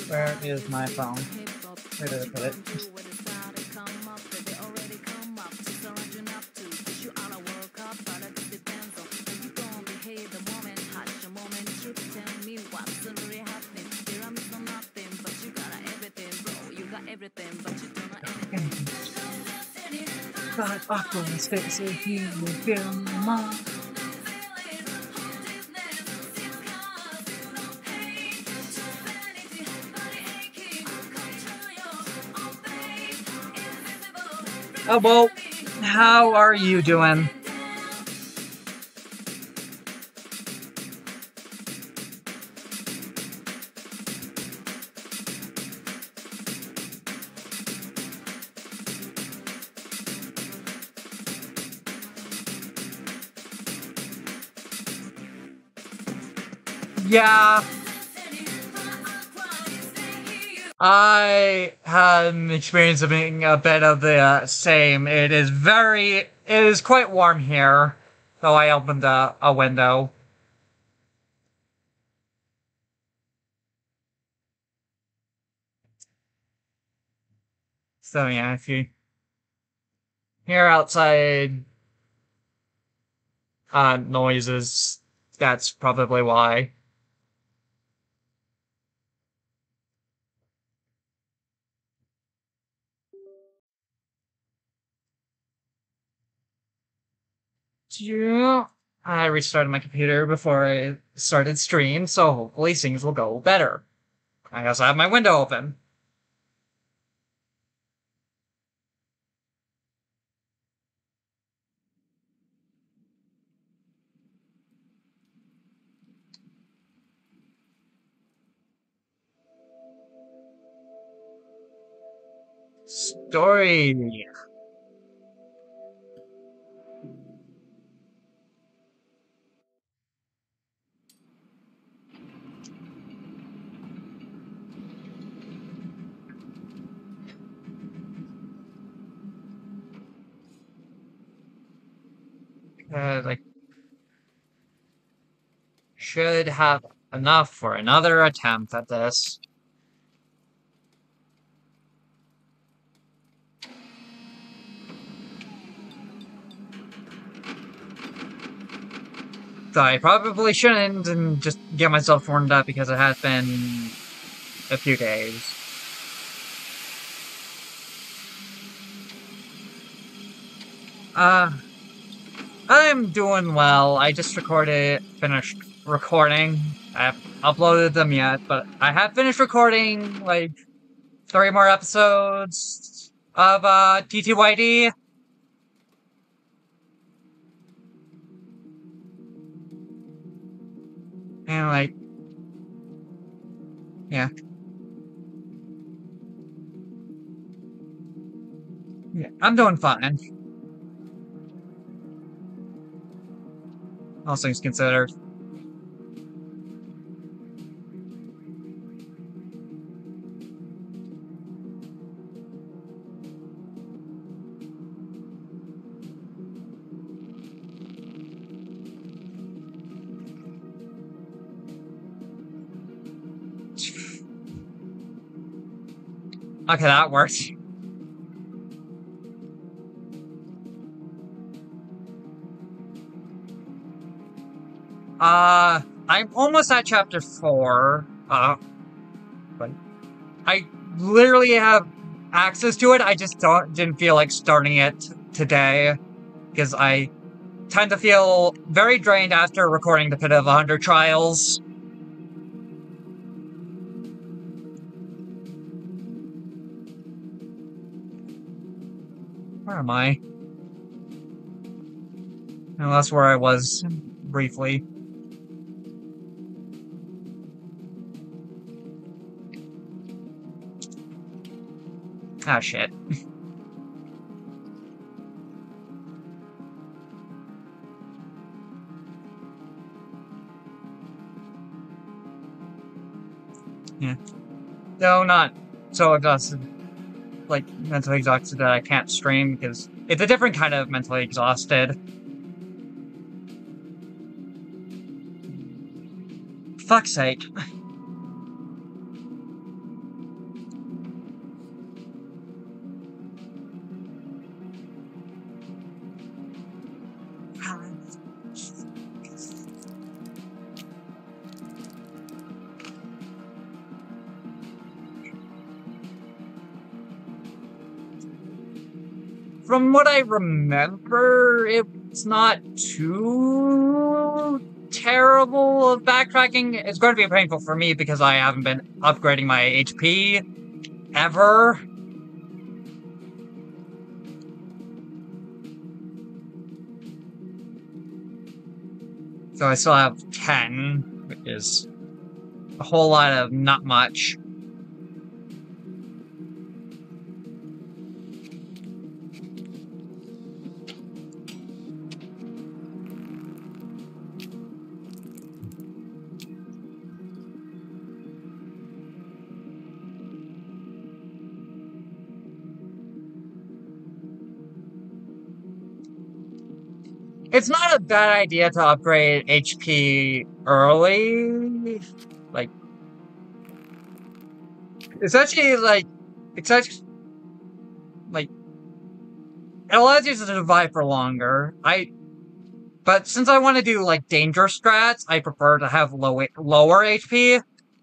Where is my phone? Where did I put it? God, awkwardness fixes you feel more. Oh, well, how are you doing? Yeah, I had an experience of being a bit of the same. It is quite warm here, though I opened a window. So yeah, if you hear outside noises, that's probably why. Yeah, I restarted my computer before I started stream, so hopefully things will go better. I also have my window open. Story. Like, should have enough for another attempt at this. So I probably shouldn't and just get myself warmed up because it has been a few days. Uh, I'm doing well. I just finished recording. I haven't uploaded them yet, but I have finished recording like 3 more episodes of TTYD. And like, yeah. Yeah, I'm doing fine. All things considered. Okay, that worked. I'm almost at chapter 4. But I literally have access to it. I just didn't feel like starting it today because I tend to feel very drained after recording the Pit of 100 Trials. Where am I? No, that's where I was briefly. Ah, shit. Yeah. No, not so exhausted. Like, mentally exhausted that I can't stream because it's a different kind of mentally exhausted. Fuck's sake. from what I remember, it's not too terrible of backtracking. It's going to be painful for me because I haven't been upgrading my HP ever. So I still have 10, which is a whole lot of not much. It's not a bad idea to upgrade HP early. Like, it's actually like, it allows you to survive for longer. But since I want to do like danger strats, I prefer to have lower HP.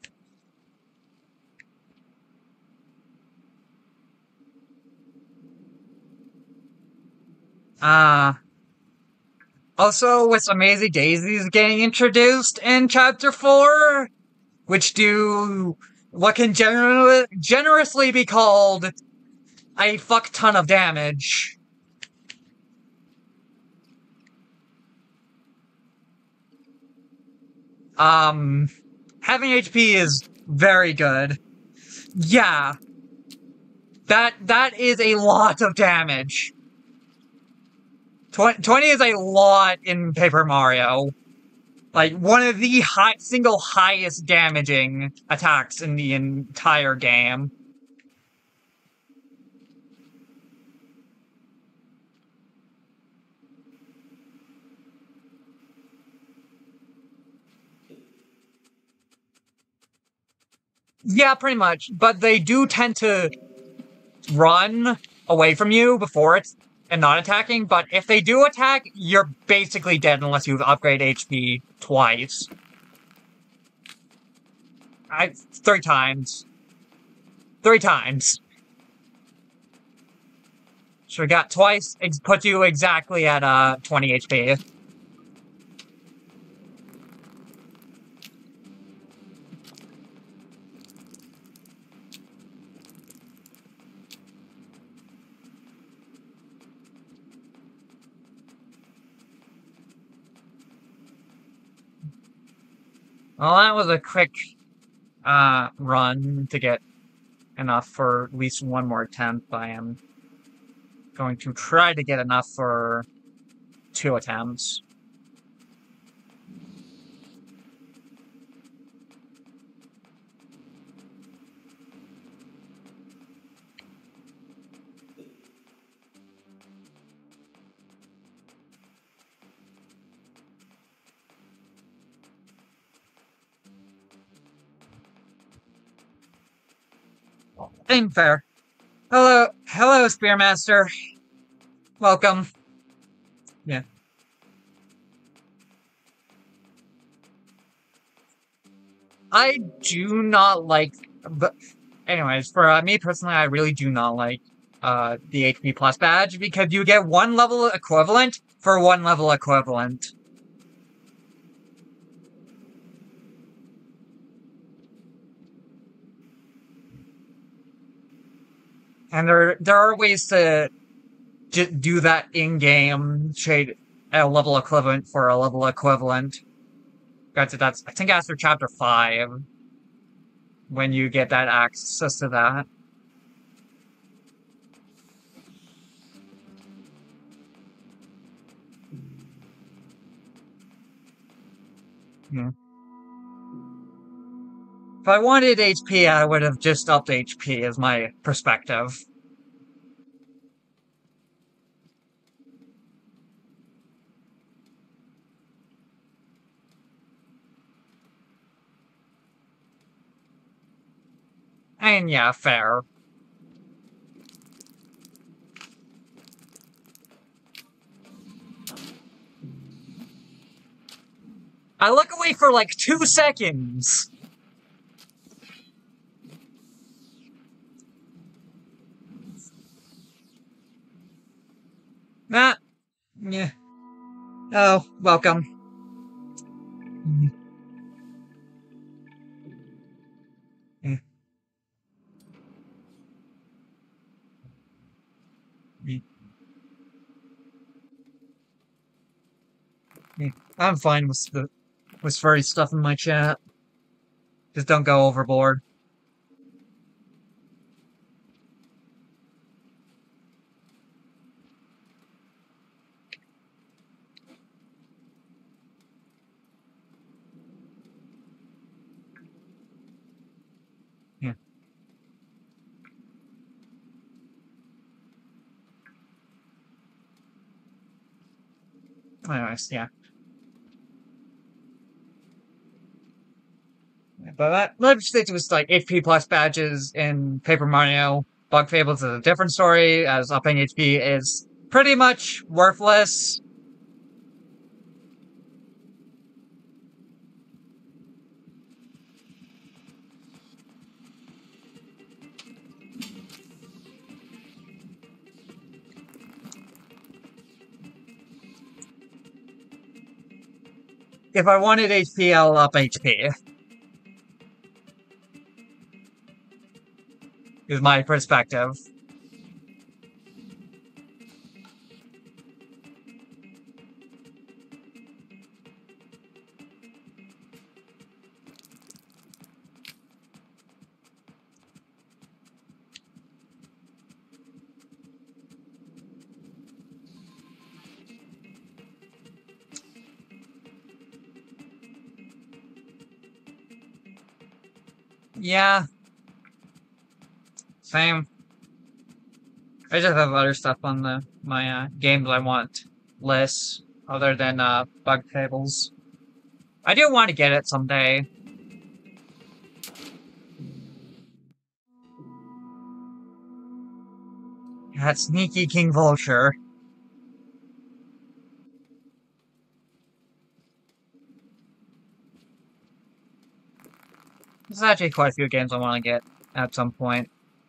Also, with Amazing Daisies getting introduced in Chapter 4, which do what can generously be called a fuck ton of damage. Having HP is very good. Yeah. That is a lot of damage. 20 is a lot in Paper Mario. Like, one of the single highest damaging attacks in the entire game. Yeah, pretty much. But they do tend to run away from you before it's and not attacking, but if they do attack, you're basically dead unless you upgrade HP twice. 3 times. 3 times. So we got twice, puts you exactly at 20 HP. Well, that was a quick run to get enough for at least one more attempt. I am going to try to get enough for 2 attempts. Ain't fair. Hello, Spearmaster. Welcome. Yeah. I do not like, but anyways, for me personally, I really do not like the HP plus badge because you get 1 level equivalent for 1 level equivalent. And there are ways to do that in-game, trade a level equivalent for a level equivalent. That's I think after Chapter 5, when you get that access to that. Hmm. If I wanted HP, I would have just upped HP as my perspective. And yeah, fair. I look away for like 2 seconds. Ah, yeah. Oh, welcome. Mm, mm, mm. I'm fine with furry stuff in my chat. Just don't go overboard. Yeah. Anyways, yeah. But let's stick with like HP plus badges in Paper Mario. Bug Fables is a different story, as upping HP is pretty much worthless. If I wanted HP, I'll up HP, is my perspective. Yeah, same. I just have other stuff on my games I want list other than Bug Fables. I do want to get it someday. That sneaky King Vulture. There's actually quite a few games I want to get at some point.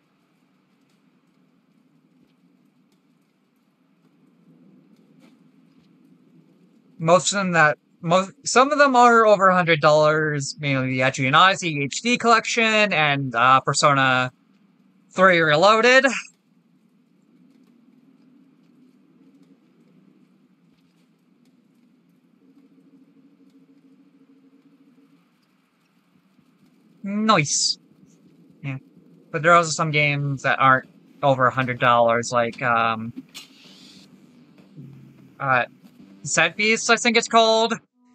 Most of them some of them are over $100, mainly the Etrian Odyssey HD collection and Persona 3 Reloaded. Nice. Yeah. But there are also some games that aren't over $100, like uh Set Beast, I think it's called.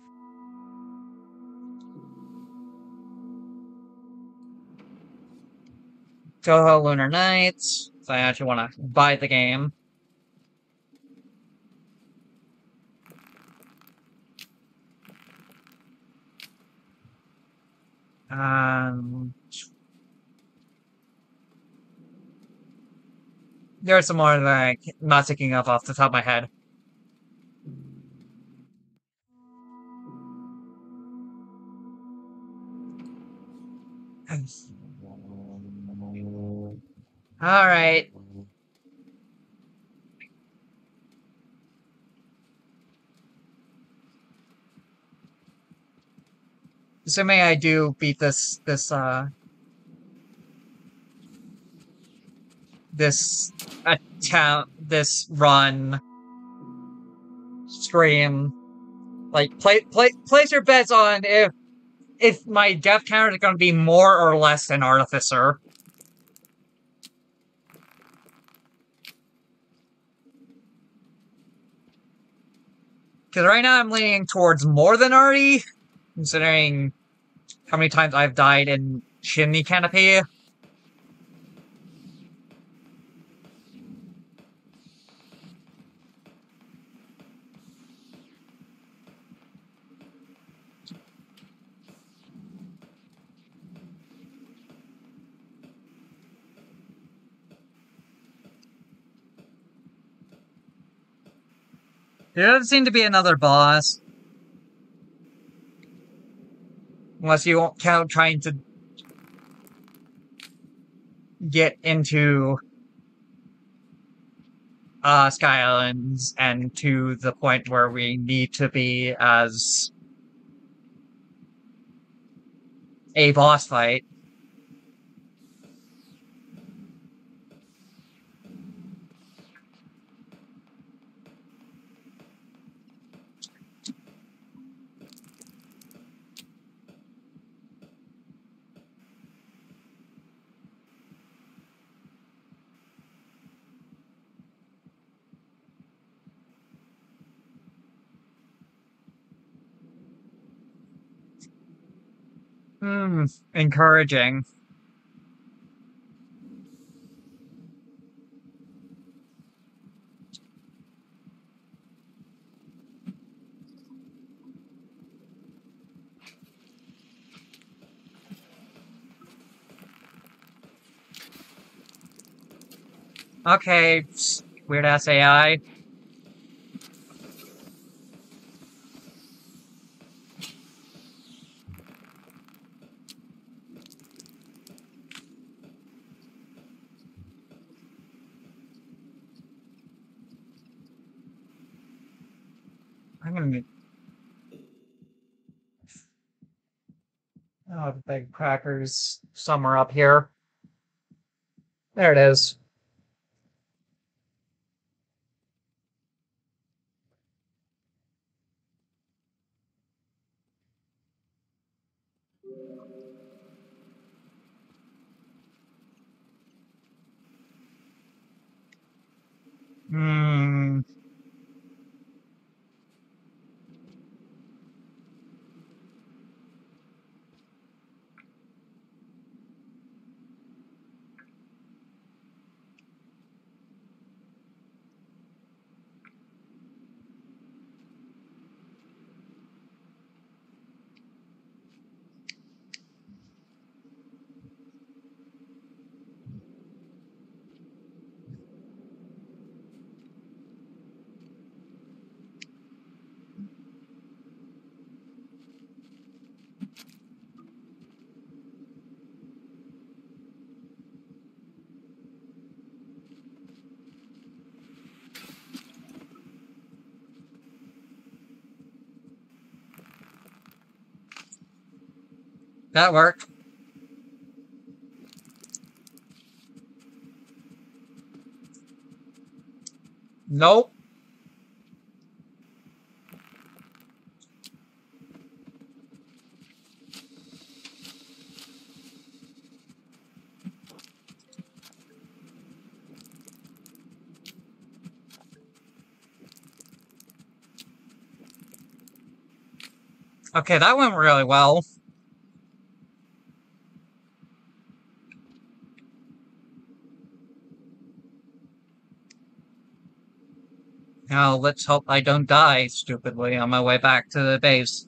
Toho Lunar Nights. So I actually want to buy the game. Um, there are some more that I'm not thinking of off the top of my head. All right. Assuming I do beat this this run stream, like place your bets on if my death count is going to be more or less than Artificer. Because right now I'm leaning towards more than Artie, considering how many times I've died in Chimney Canopy. There doesn't seem to be another boss. Unless you won't count trying to get into Sky Islands and to the point where we need to be as a boss fight. Hmm, encouraging. Okay, weird ass AI. I'm gonna need. Oh, the big crackers somewhere up here. There it is. Hmm. That worked. Nope. Okay, that went really well. Now let's hope I don't die stupidly on my way back to the base.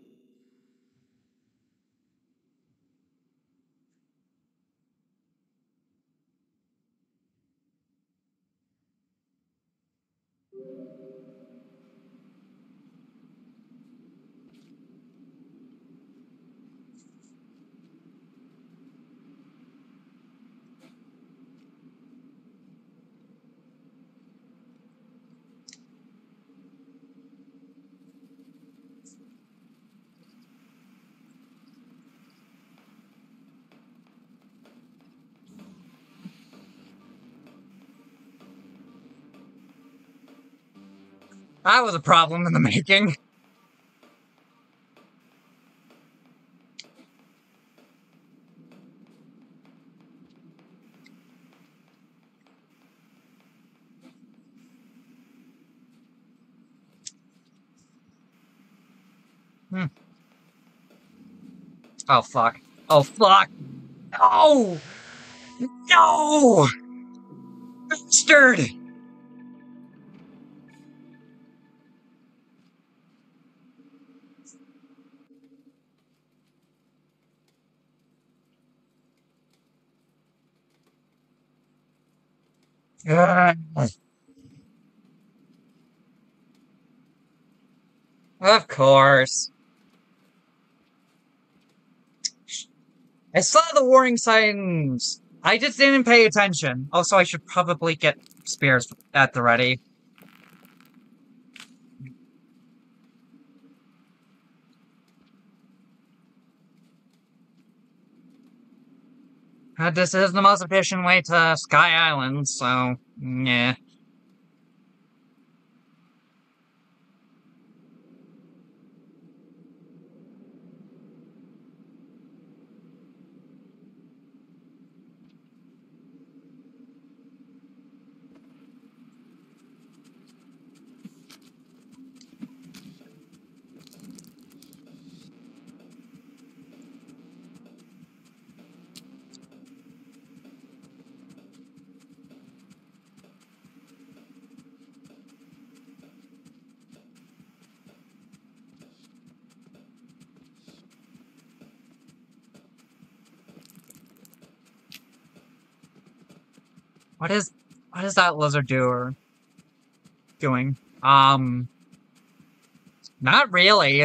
That was a problem in the making. Hmm. Oh fuck. Oh fuck. No! No! Bastard! Ugh. Of course. I saw the warning signs. I just didn't pay attention. Also, I should probably get spears at the ready. This is the most efficient way to Sky Island, so, yeah. What is that lizard doing? Not really.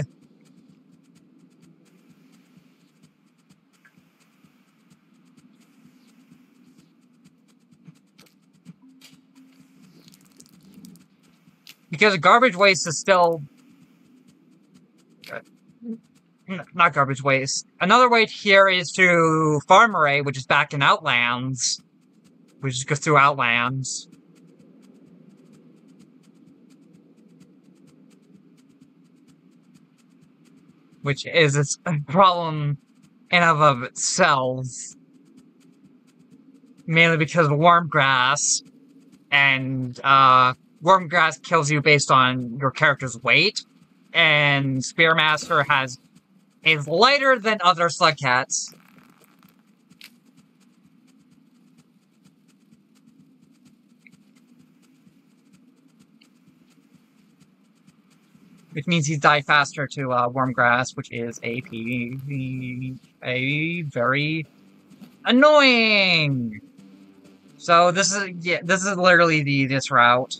Because garbage waste is still... Not garbage waste. Another way here is to Farm Array, which is back in Outlands. Which just goes through Outlands. Which is its problem in and of itself. Mainly because of warm grass. And, warm grass kills you based on your character's weight. And Spearmaster is lighter than other slug cats. Which means he's die faster to warm grass, which is a very annoying. So this is literally this route.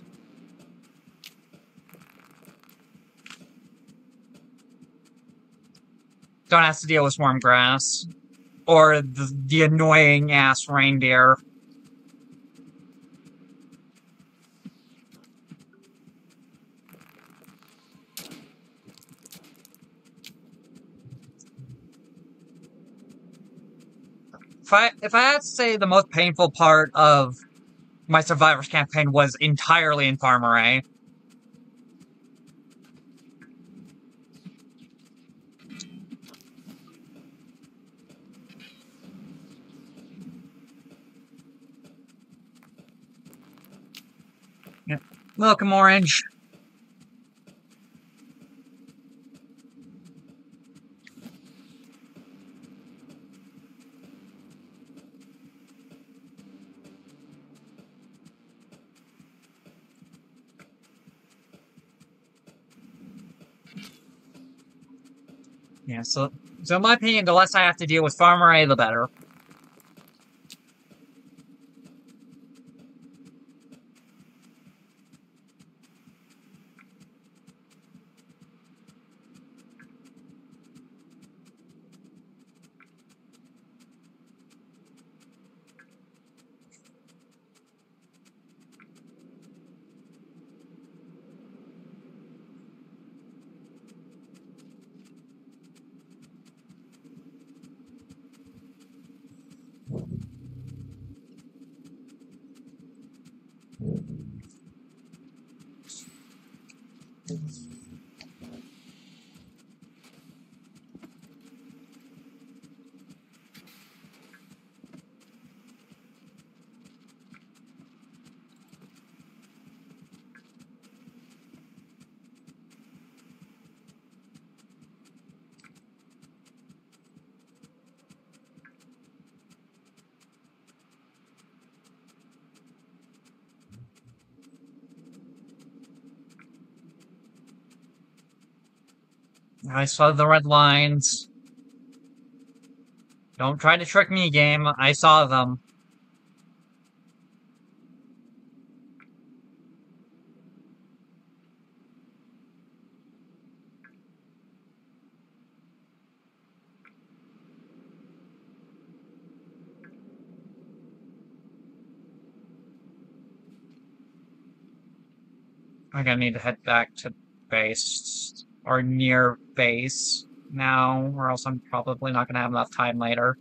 Don't have to deal with warm grass or the annoying ass reindeer. If I had to say the most painful part of my Survivors campaign was entirely in Farm Array. Yeah. Welcome, Orange. Yeah, so in my opinion, the less I have to deal with Farm Array, the better. I saw the red lines. Don't try to trick me, game. I saw them. I'm gonna need to head back to base, or near base now, or else I'm probably not gonna have enough time later.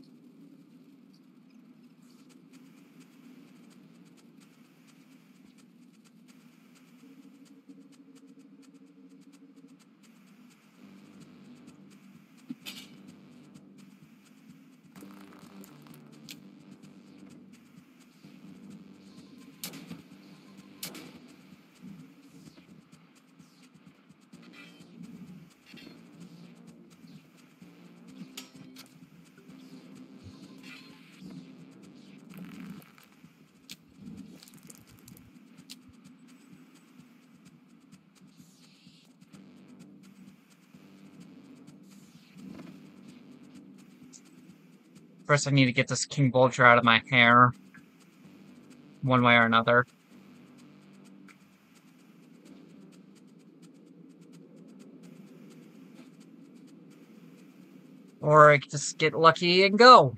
First, I need to get this King Vulture out of my hair, one way or another. Or I could just get lucky and go.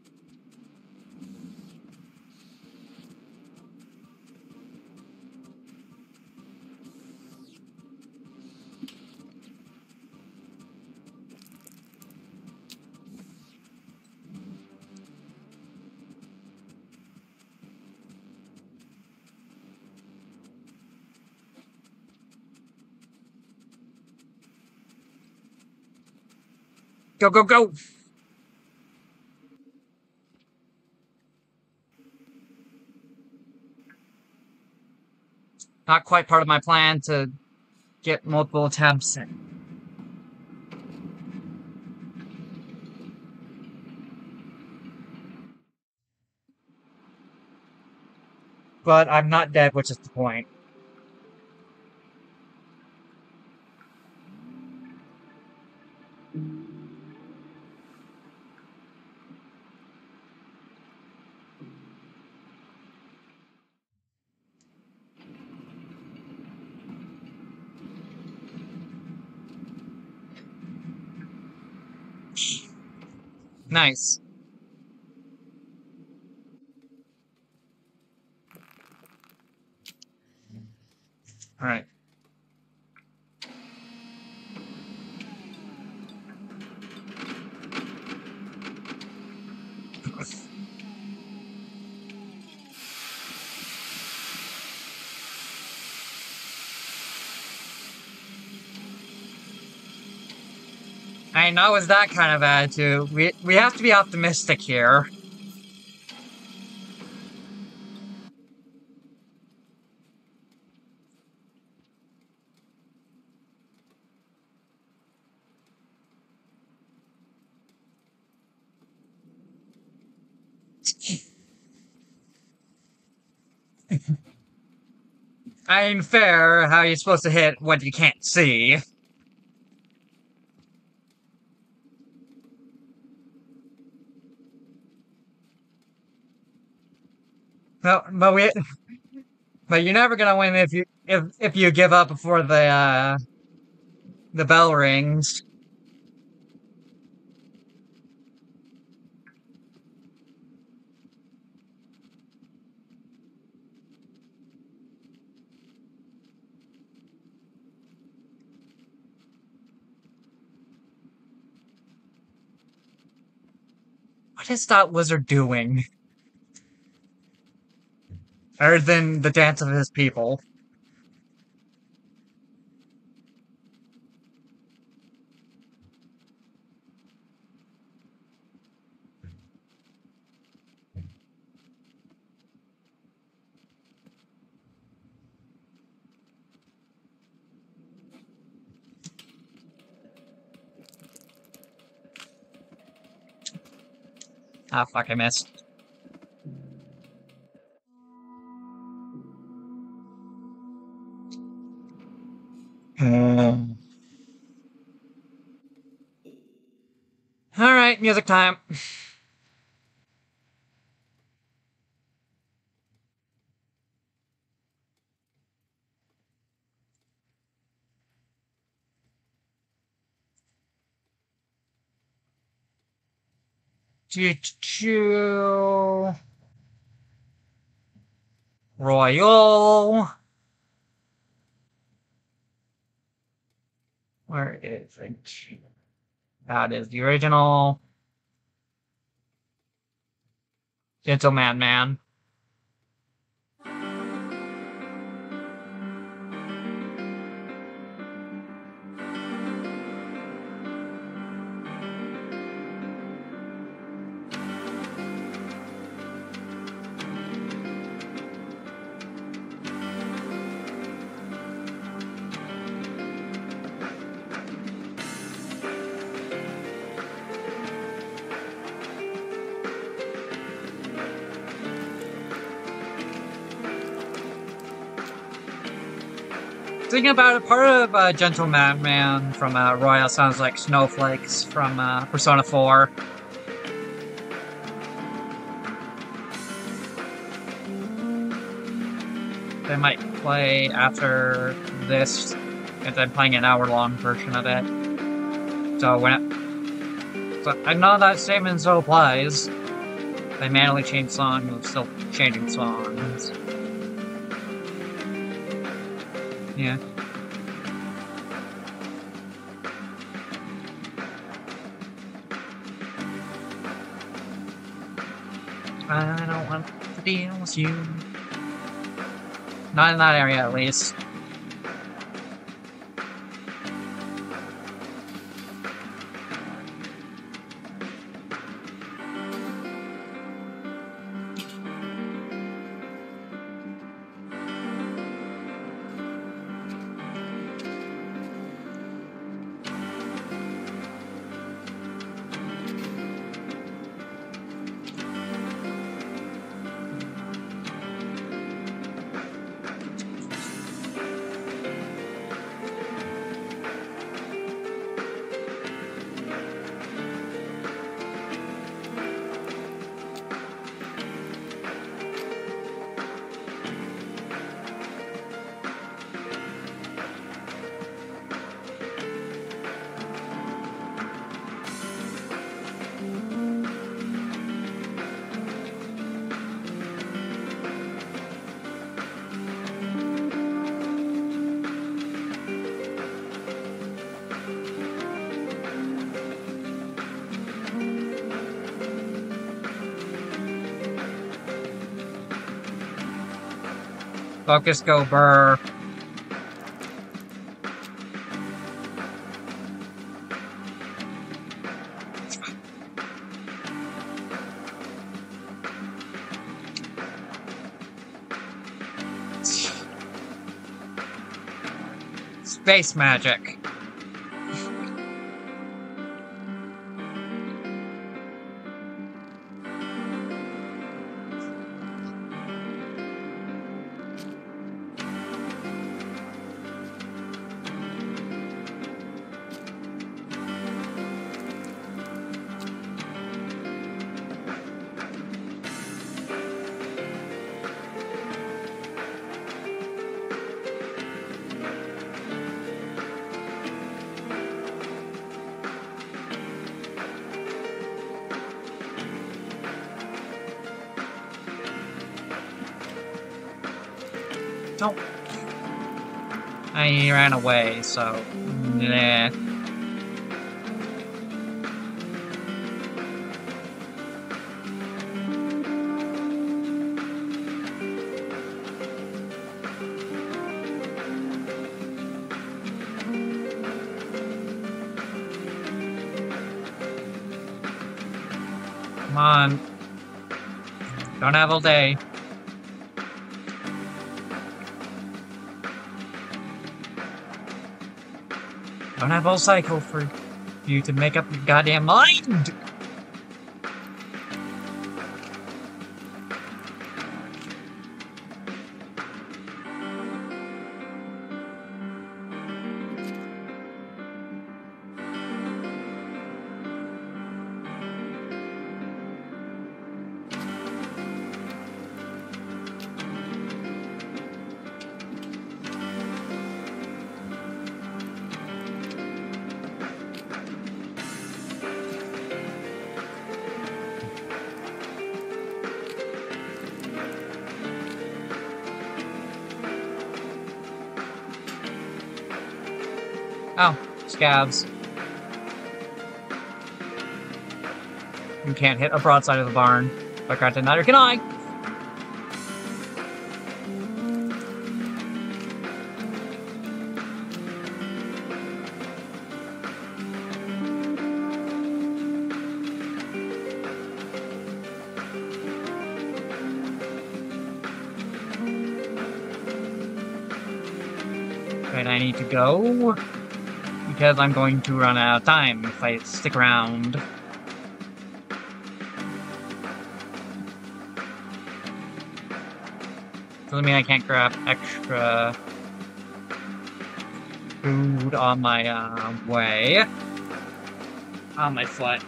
Go, go, go! Not quite part of my plan to get multiple attempts in. But I'm not dead, which is the point. Nice. Alright. I know it's that kind of attitude. We have to be optimistic here. I ain't fair. How are you supposed to hit what you can't see? No, but you're never gonna win if you give up before the bell rings. What is that wizard doing? Other than the dance of his people. Ah, fuck, I missed. Alright, music time. Royal. Where is it? That is the original Gentleman Man. Thinking about it, part of Gentleman Man from Royal sounds like snowflakes from Persona 4. They might play after this, if I'm playing an hour-long version of it. So I know that statement still applies. They manually change songs, we're still changing songs. Yeah. I don't want to deal with you. Not in that area, at least. Focus, go, burr. Space magic. Nope. I ran away, so nah. Come on. Don't have all day. Don't have all cycle for you to make up your goddamn mind! Oh, Scabs. You can't hit a broadside of the barn. But granted, neither can I. Right, I need to go. Because I'm going to run out of time if I stick around. Doesn't mean I can't grab extra food on my way. On my foot.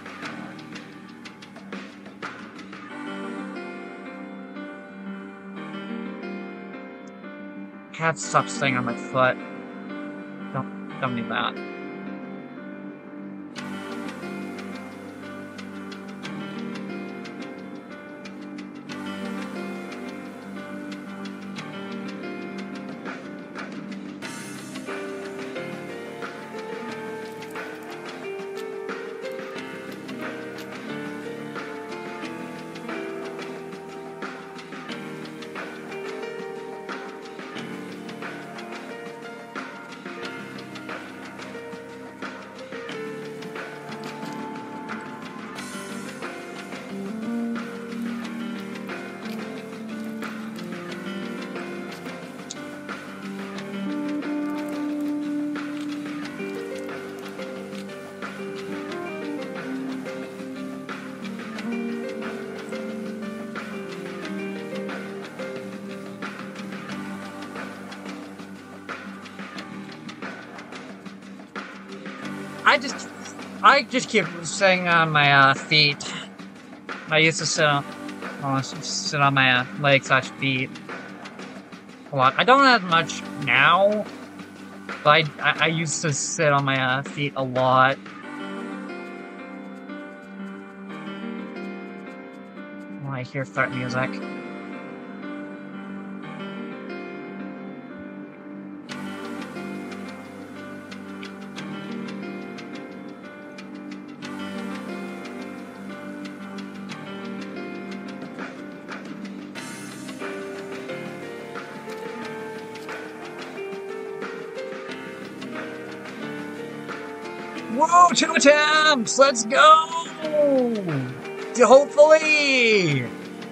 Cat, stop staying on my foot. Don't need that. I just keep staying on my feet. I used to sit on my legs/feet a lot. I don't have much now, but I used to sit on my feet a lot. Oh, I hear threat music. Whoa, 2 attempts! Let's go! Hopefully!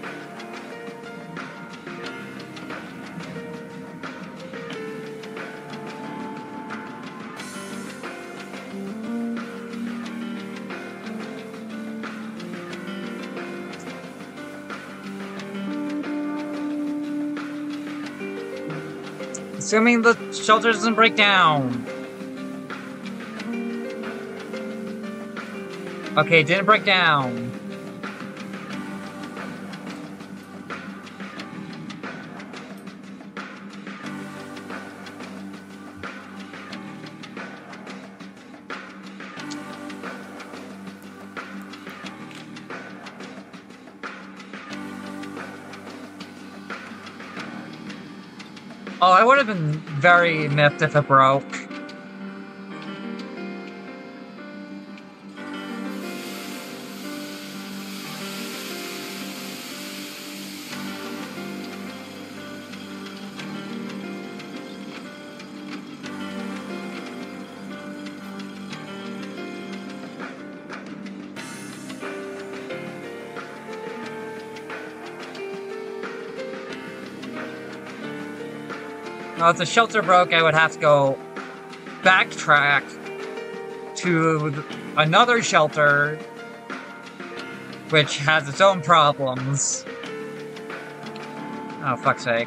Assuming the shelter doesn't break down. Okay, it didn't break down. Oh, I would have been very miffed if it broke. Now, if the shelter broke, I would have to go backtrack to another shelter, which has its own problems. Oh, fuck's sake.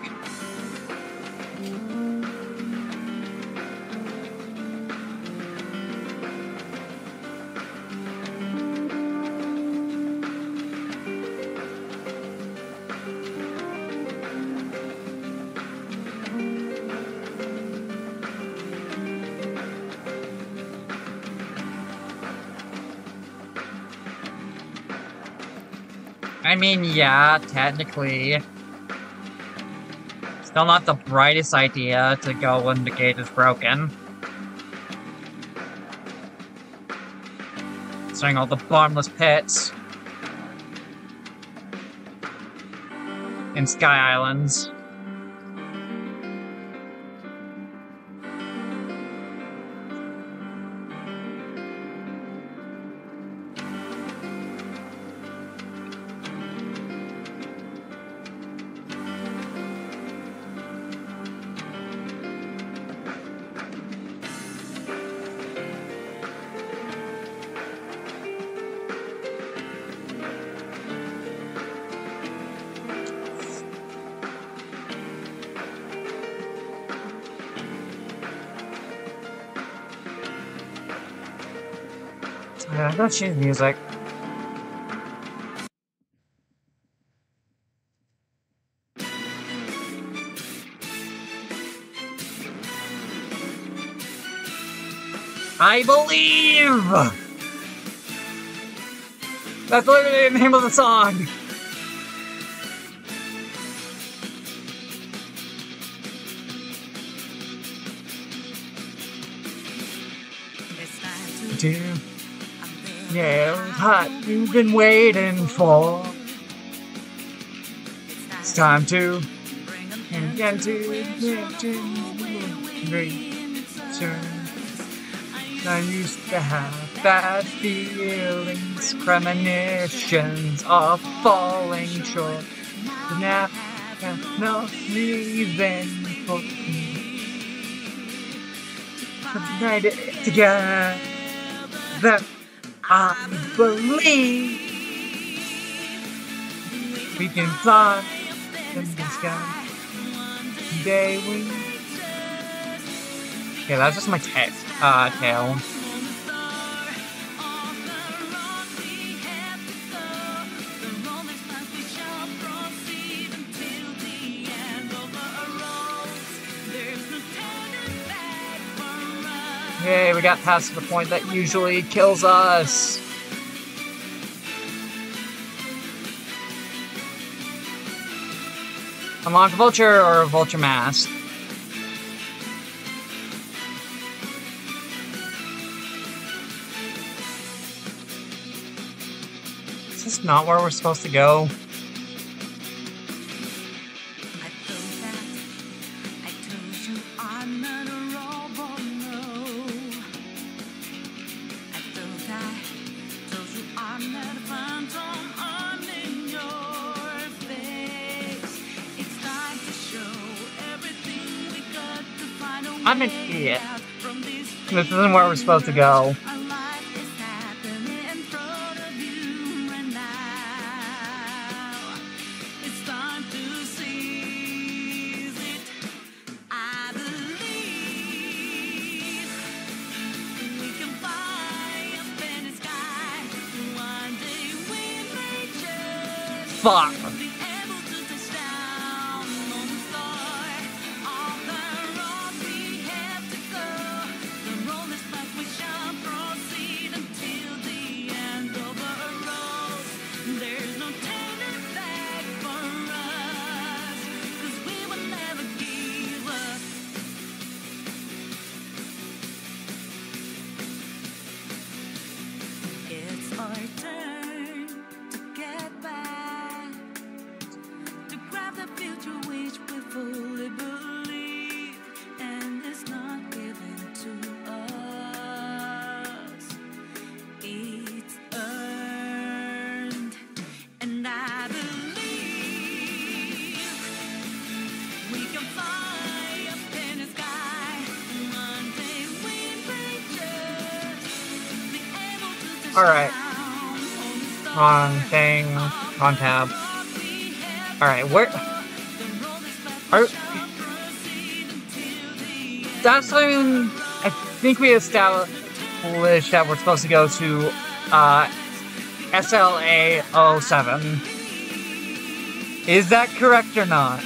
I mean, yeah, technically. Still not the brightest idea to go when the gate is broken. Considering all the bottomless pits. And Sky Islands. Yeah, I don't choose music. I believe! That's literally the name of the song! Dude. Yeah, what you've been waiting for. It's time to begin to return. I used to have bad feelings, premonitions of falling short. But now there's no reason for me to write it together. I believe we can fly in the sky. Day we. Yeah, that's just my tail. Yay, we got past the point that usually kills us. Unlock a vulture or a vulture mask. Is this not where we're supposed to go? I'm an idiot. This isn't where we're supposed to go. Fuck. Alright. Wrong thing. Wrong tab. Alright, where... That's when I think we established that we're supposed to go to, SLA-07. Is that correct or not?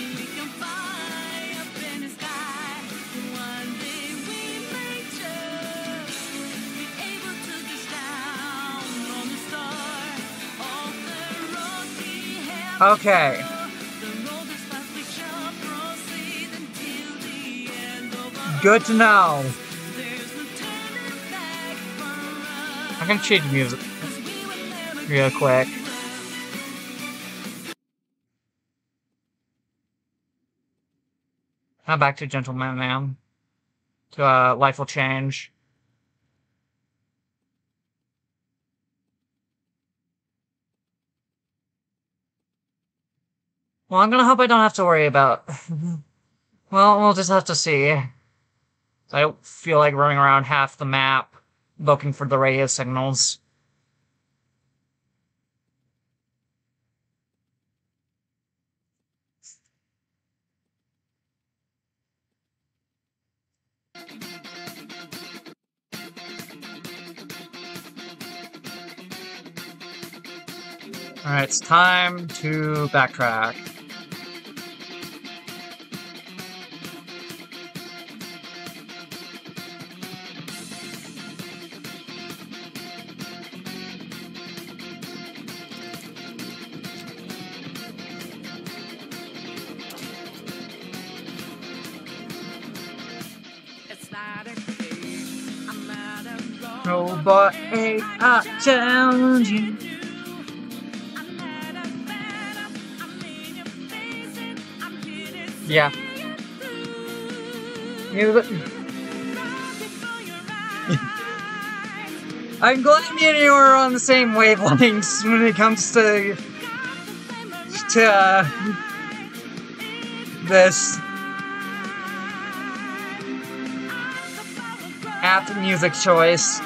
Okay. Good to know. I can change music real quick. Now back to Gentleman Man. To Life Will Change. Well, I'm gonna hope I don't have to worry about... Well, we'll just have to see. I don't feel like running around half the map looking for the radio signals. Alright, it's time to backtrack. Oh boy, I challenge you. Yeah. I'm glad me and you are on the same wavelengths when it comes to this apt music choice.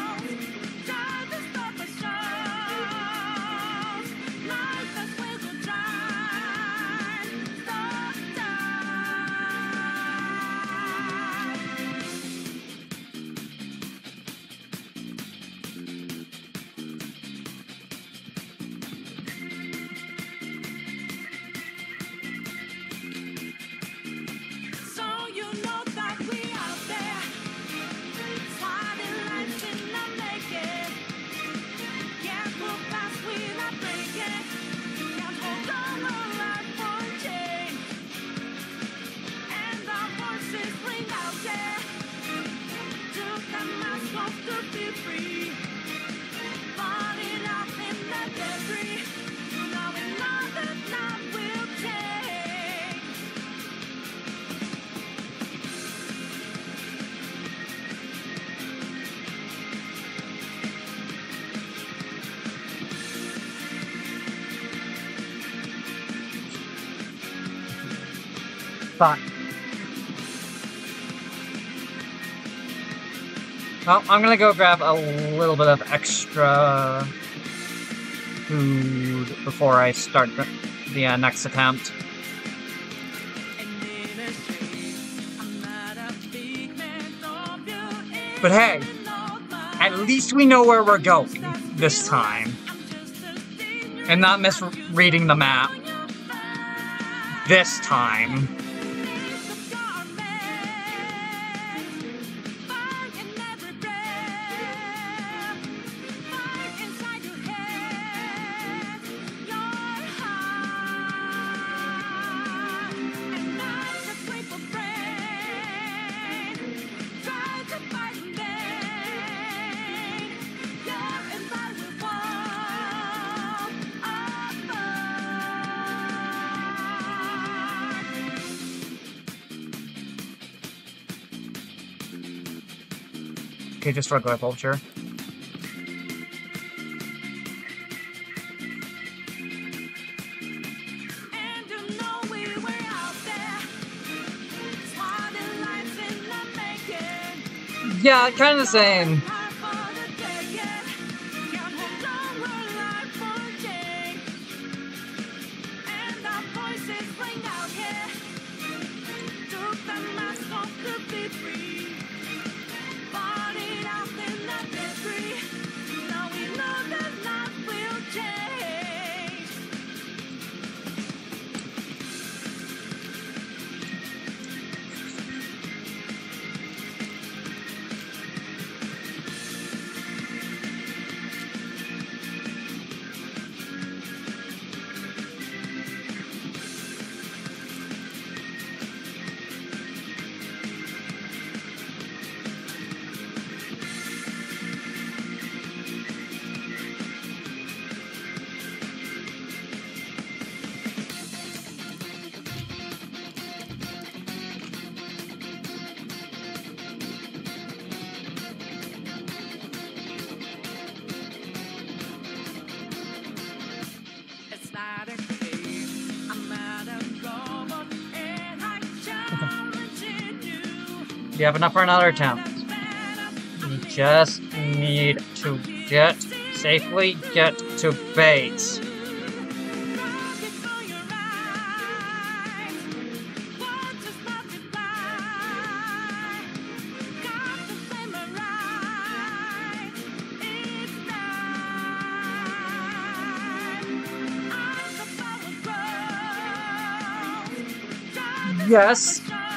Fine. Well, I'm gonna go grab a little bit of extra food before I start the next attempt. But hey, at least we know where we're going this time. And not misreading the map. This time. Okay, just regular vulture. Yeah, kind of the same. You have enough for another attempt. You just need to safely get to base. Yes,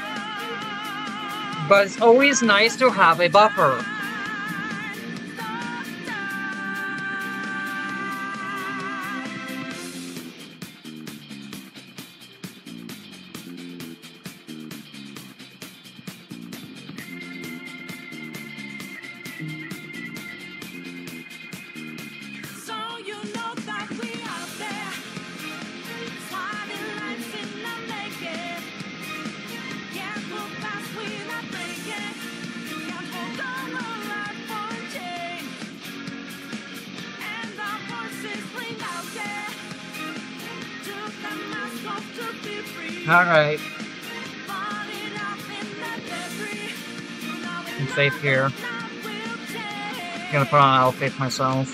but it's always nice to have a buffer. Alright. I'm safe here. I'm gonna put on outfit myself.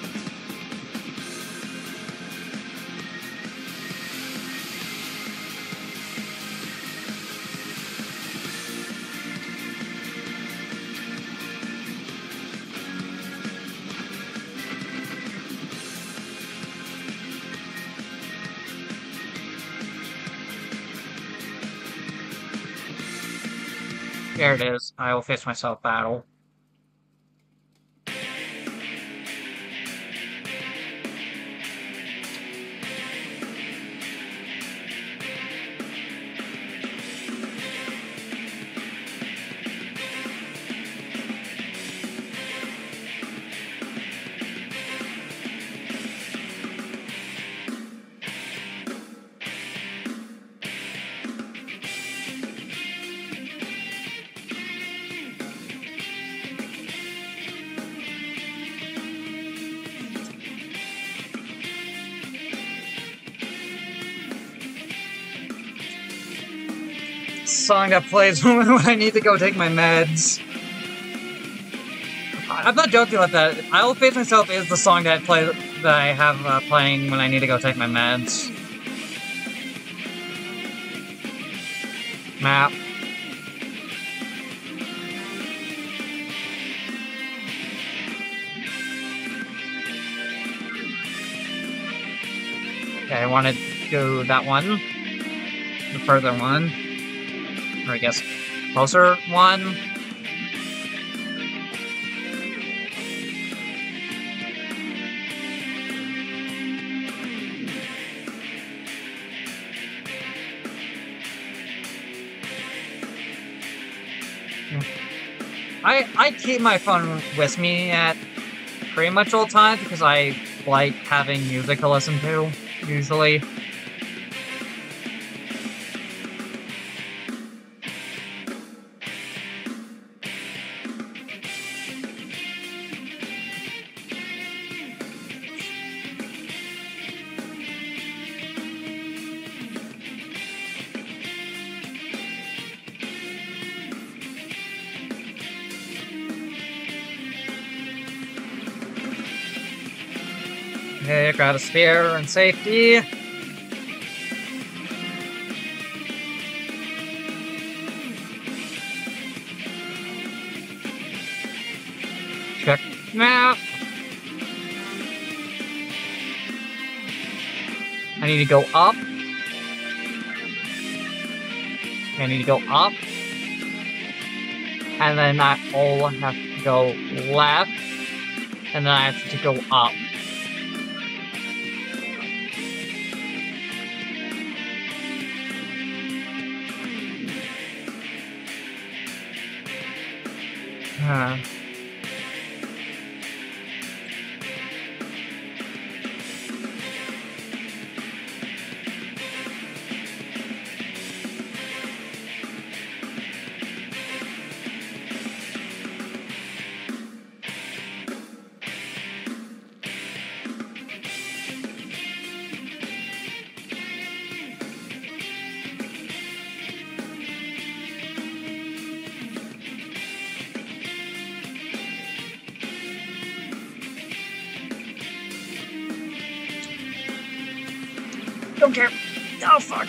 There it is. I will face myself battle. Song that plays when I need to go take my meds. I'm not joking about that. I Will Face Myself is the song that I have playing when I need to go take my meds. Map. Okay, I want to do that one. The further one. Or I guess closer one. I keep my phone with me at pretty much all times because I like having music to listen to, usually. Okay, got a spear and safety. Check map. I need to go up. I need to go up. And then I all have to go left. And then I have to go up. Don't care. Oh, fuck.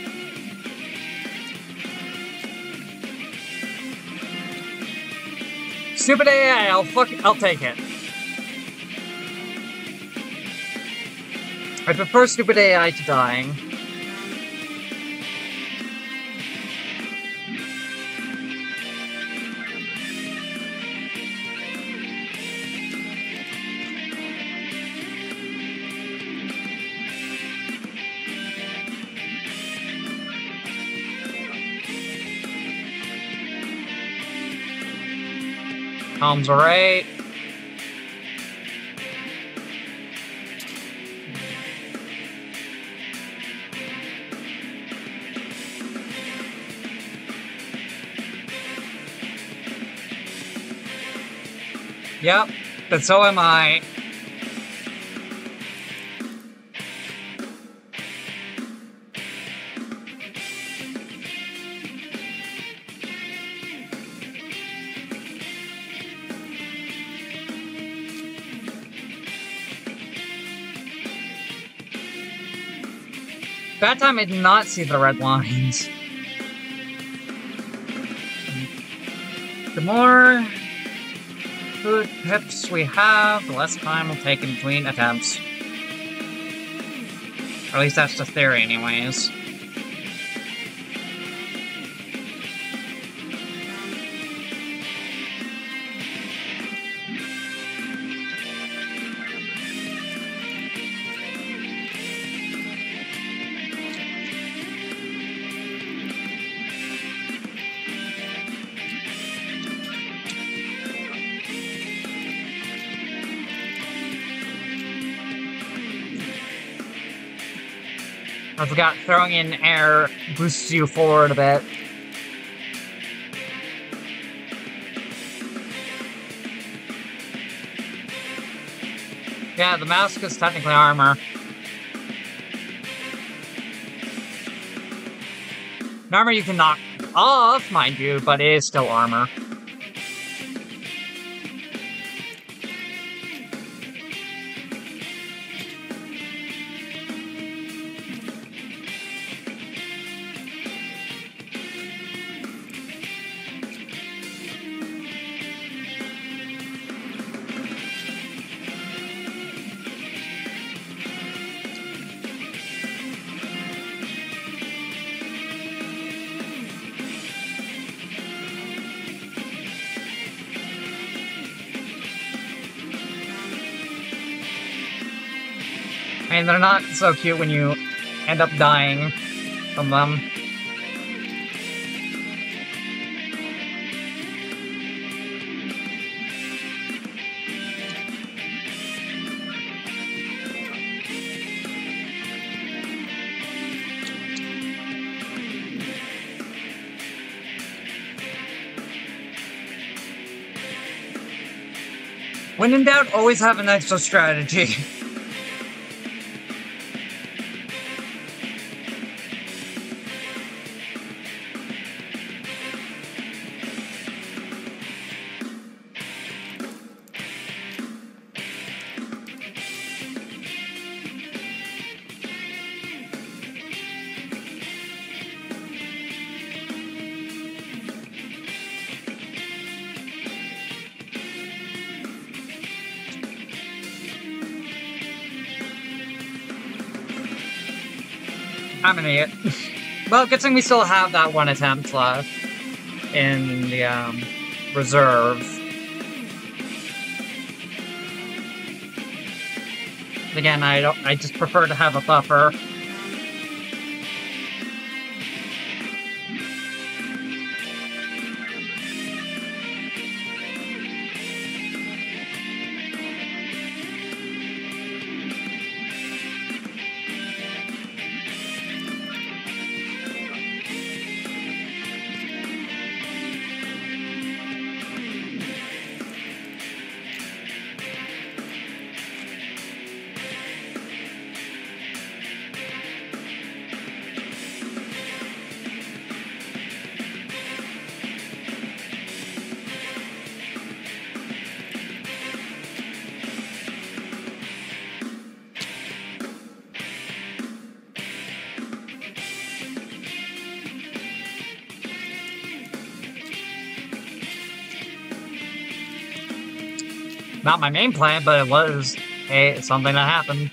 Stupid AI, I'll take it. I prefer stupid AI to dying. Palms are right. Yep, but so am I. That time I did not see the red lines. The more food pips we have, the less time will take in between attempts. Or at least that's the theory anyways. I forgot throwing in air boosts you forward a bit. Yeah, the mask is technically armor. An armor you can knock off, mind you, but it is still armor. I mean, they're not so cute when you end up dying from them. When in doubt, always have an extra strategy. I'm an idiot. Well, good thing we still have that one attempt left in the reserve. Again, I just prefer to have a buffer. Not my main plan, but it was something that happened.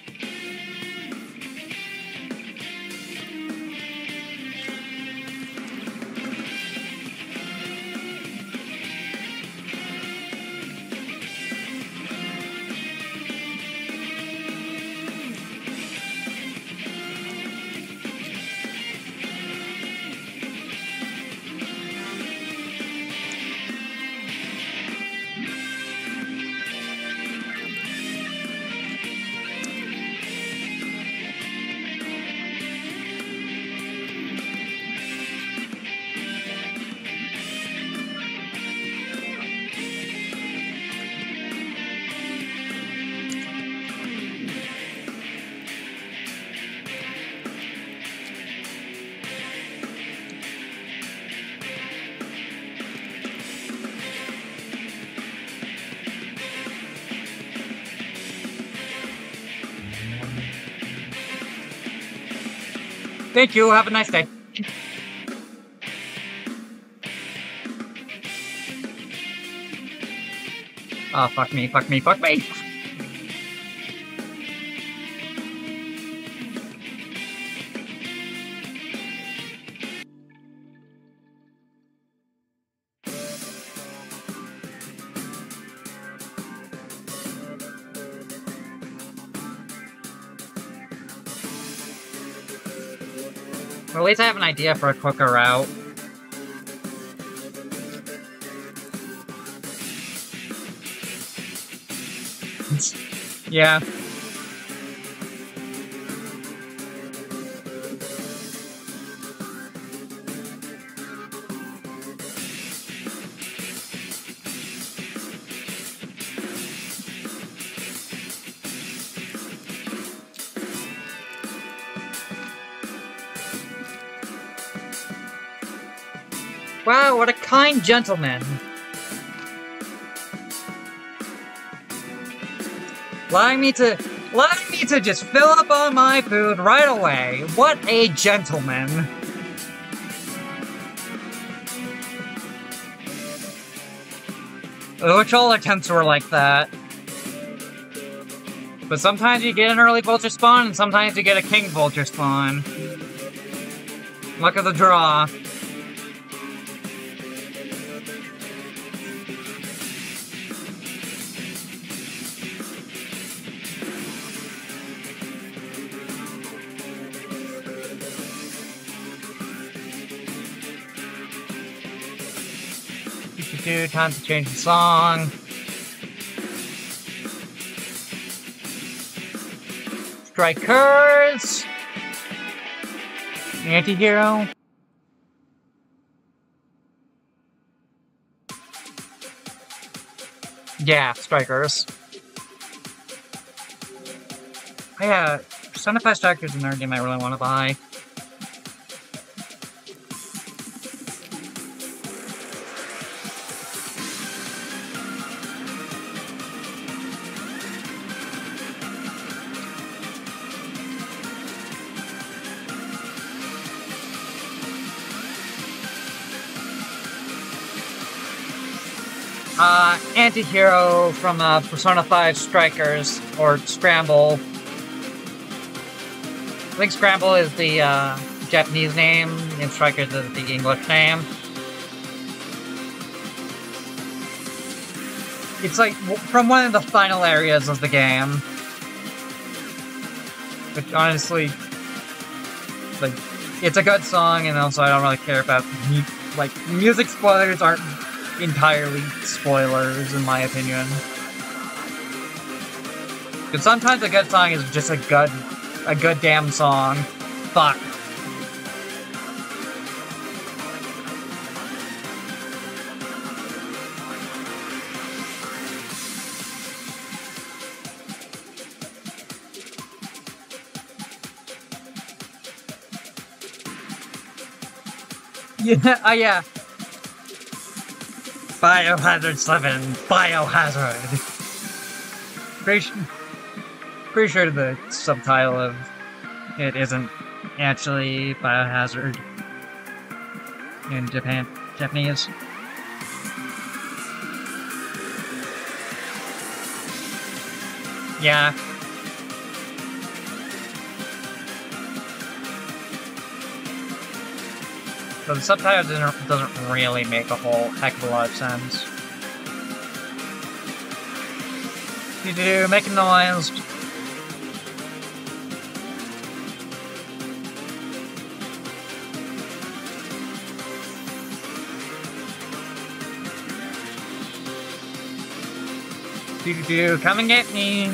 Thank you. Have a nice day. Oh, fuck me, fuck me, fuck me! Or at least I have an idea for a quicker route. Yeah. Wow, what a kind gentleman. Allowing me to just fill up on my food right away. What a gentleman. Which all attempts were like that. But sometimes you get an early vulture spawn, and sometimes you get a king vulture spawn. Luck of the draw. Time to change the song. Strikers! Anti-hero. Yeah, strikers. Oh, yeah, Personified Strikers is another game I really want to buy. Anti-hero from Persona 5 Strikers, or Scramble. I think Scramble is the Japanese name, and Strikers is the English name. It's like from one of the final areas of the game. Which honestly, like, it's a good song, and also I don't really care about, like, music spoilers aren't entirely spoilers, in my opinion. Because sometimes a good song is just a good damn song. Fuck. Yeah, yeah. Biohazard 7, Biohazard. Pretty sure the subtitle of it isn't actually Biohazard in Japanese. Yeah. But the subtitle doesn't really make a whole heck of a lot of sense. Making noise. Come and get me.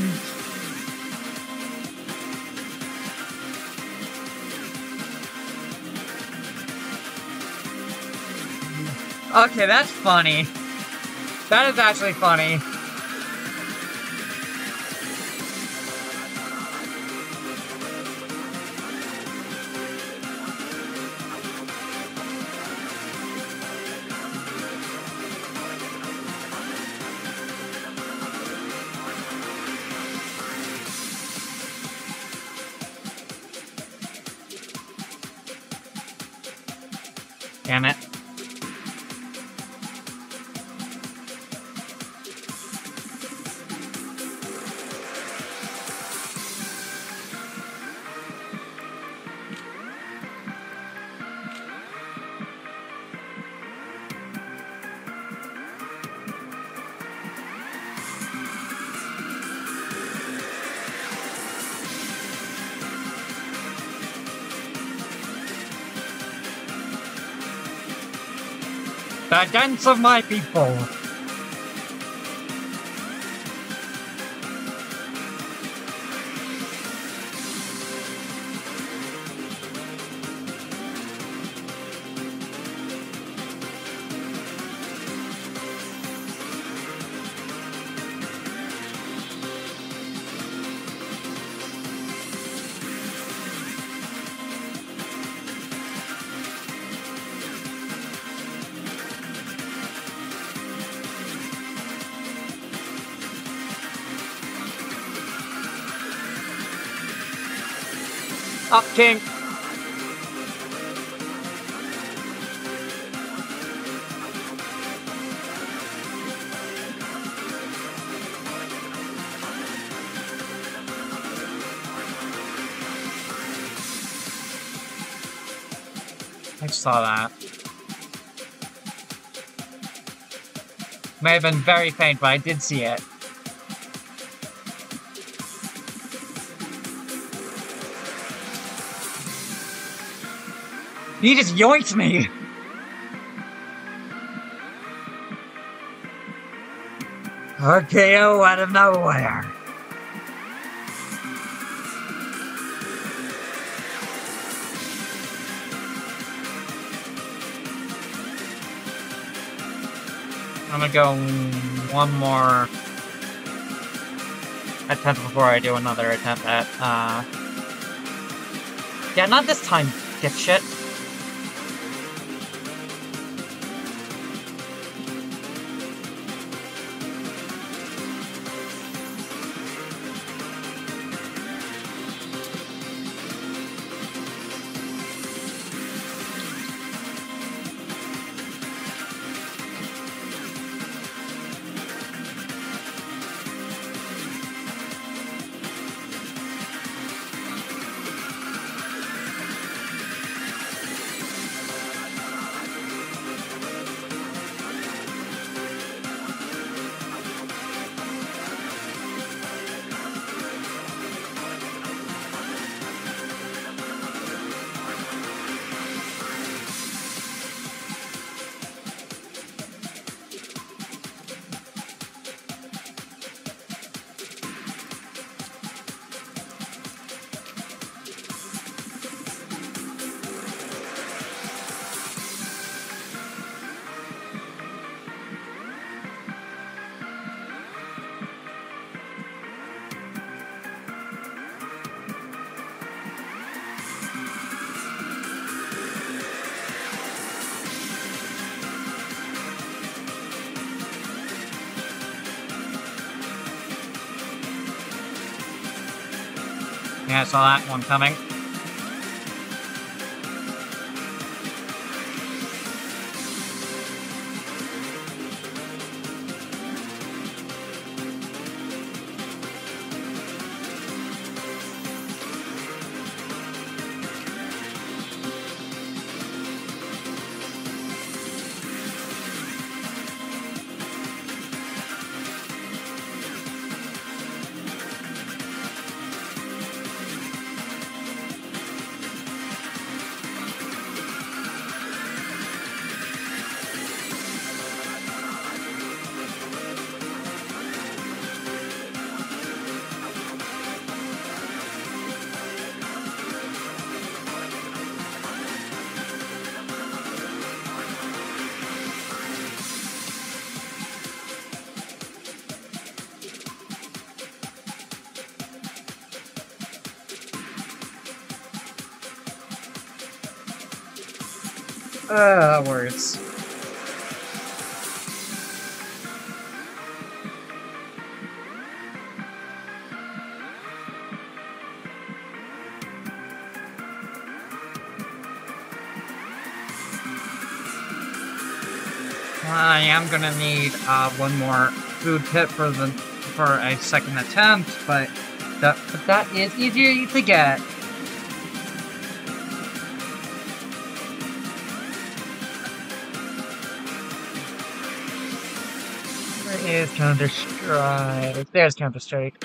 Okay, that's funny. That is actually funny. Damn it. The dance of my people. Up, King. I saw that. May have been very faint, but I did see it. He just yoinked me! RKO out of nowhere. I'm gonna go one more attempt before I do another attempt at, yeah, not this time, dipshit. Yeah, I saw that one coming. Words. I am gonna need one more food pit for a second attempt, but that is easier to get. Where is Counter Strike? There's Counter Strike.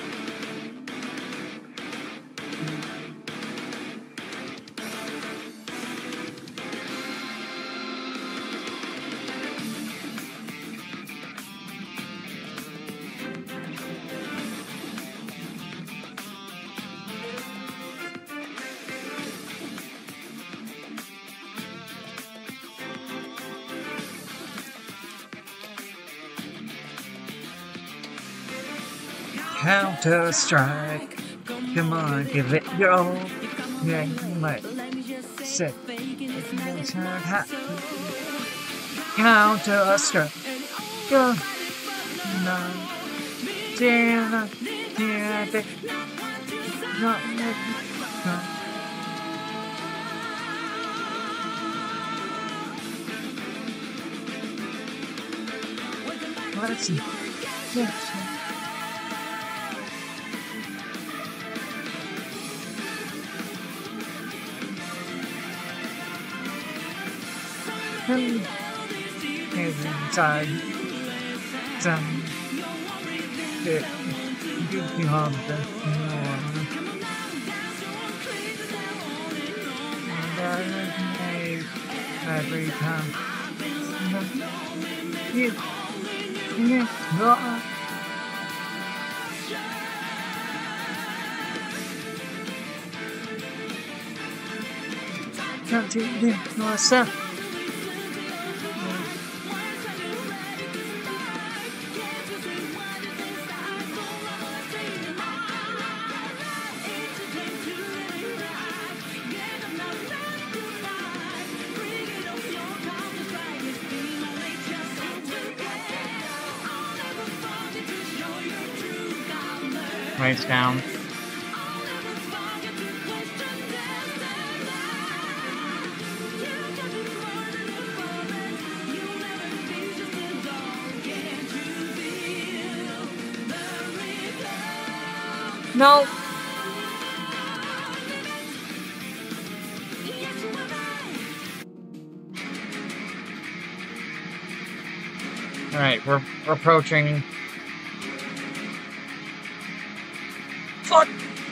Counter Strike. Come on, give it your all. Yeah, you might say. Counter Strike. Go. No. Damn. Let's see. Inside. You have every time. Can't take it myself. Right down. No. All right, we're approaching. Fuck.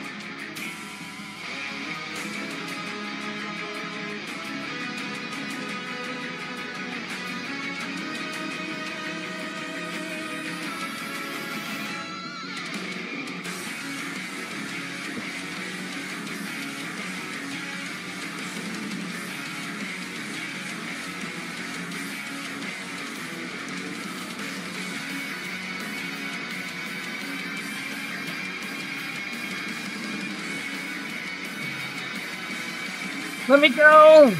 Let me go!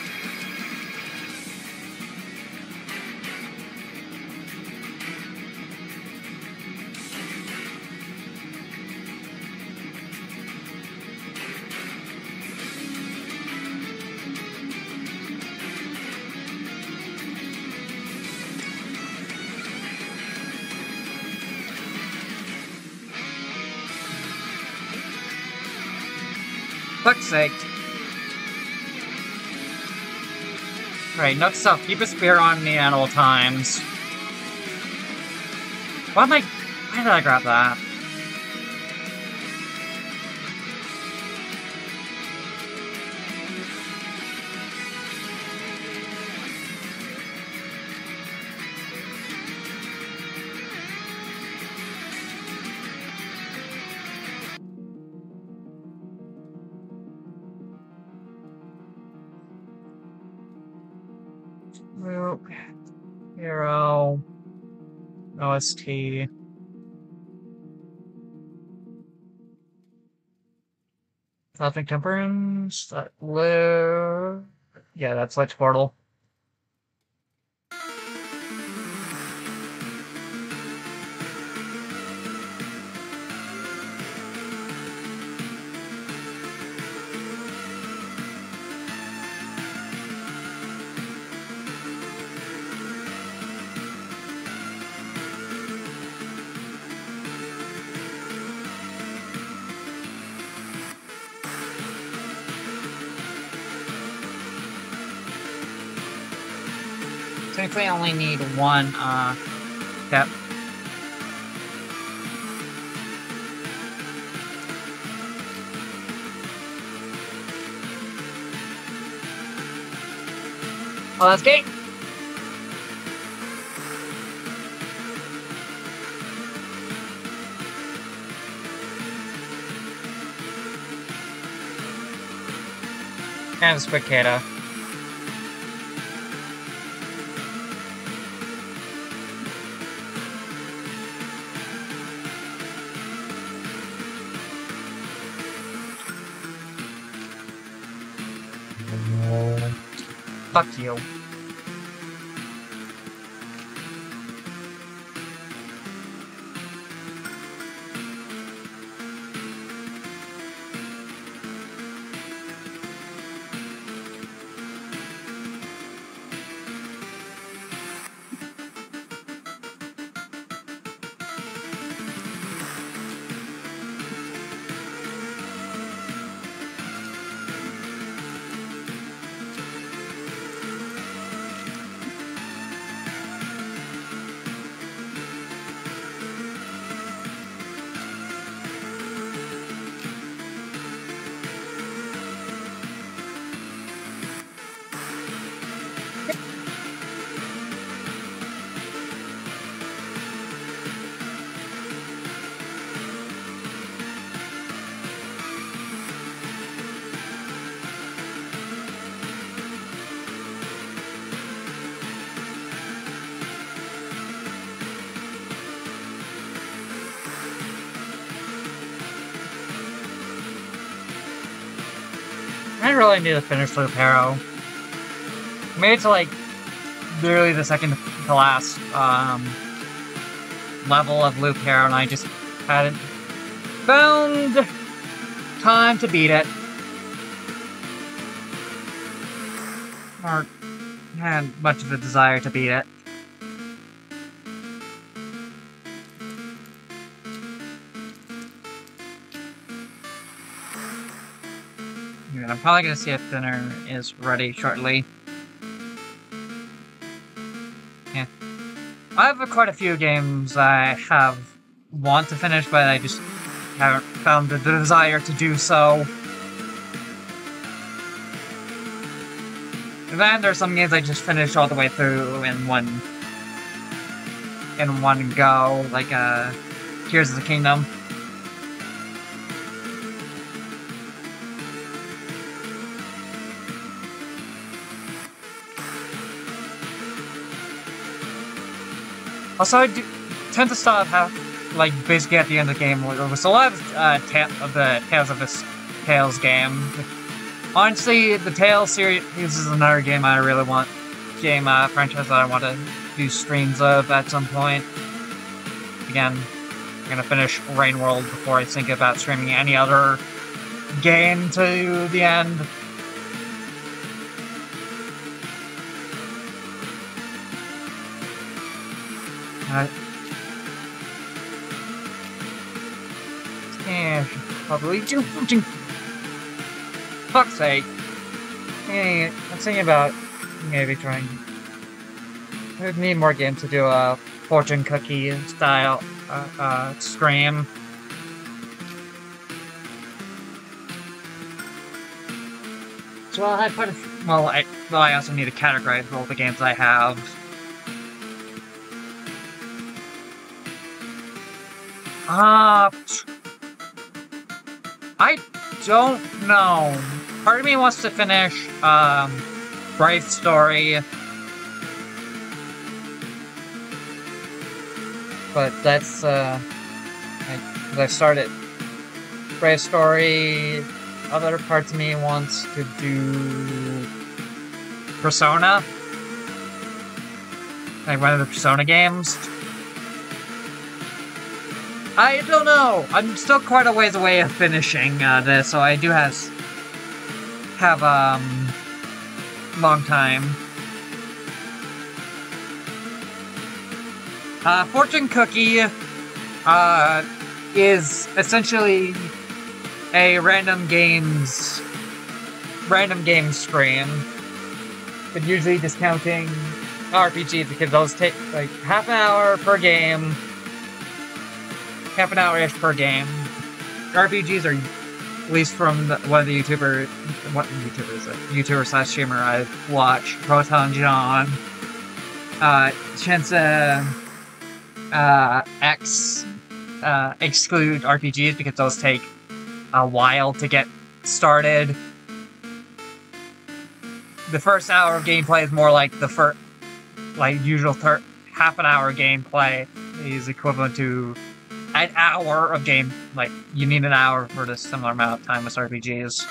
Fuck's sake. Right, note stuff. Keep a spear on me at all times. Why did I grab that? Nope. Hero. OST. Cosmic Temperance. That live. Yeah, that's Lich Portal. Technically, I only need one, step. Well, that's great. And spicata. Fuck you. I really need to finish Loop Hero. Made it to like literally the second to last level of Loop Hero, and I just hadn't found time to beat it. Or had much of a desire to beat it. And I'm probably gonna see if dinner is ready shortly. Yeah. I have quite a few games I want to finish, but I just haven't found the desire to do so. And then there's some games I just finished all the way through in one go, like Tears of the Kingdom. Also, I do tend to stop basically at the end of the game. So a lot of the Tales game. Honestly, the Tales series is another game franchise that I want to do streams of at some point. Again, I'm gonna finish Rain World before I think about streaming any other game to the end. Yeah, probably do something. Fuck's sake. Hey, I'm thinking about maybe trying. I would need more games to do a fortune cookie style stream. So I put I also need to categorize all the games I have. I don't know. Part of me wants to finish, Bright Story. But that's, I started Bright Story. Other parts of me wants to do Persona. Like one of the Persona games. I don't know. I'm still quite a ways away of finishing this, so I do have long time. Fortune Cookie is essentially a random game stream, but usually discounting RPGs because those take like half an hour per game, half an hour-ish per game. RPGs are, at least from one of the YouTuber slash streamer I watch, Proton John, Shense X, exclude RPGs because those take a while to get started. The first hour of gameplay is more like the usual half an hour gameplay is equivalent to an hour of game. Like, you need an hour for the similar amount of time with RPGs.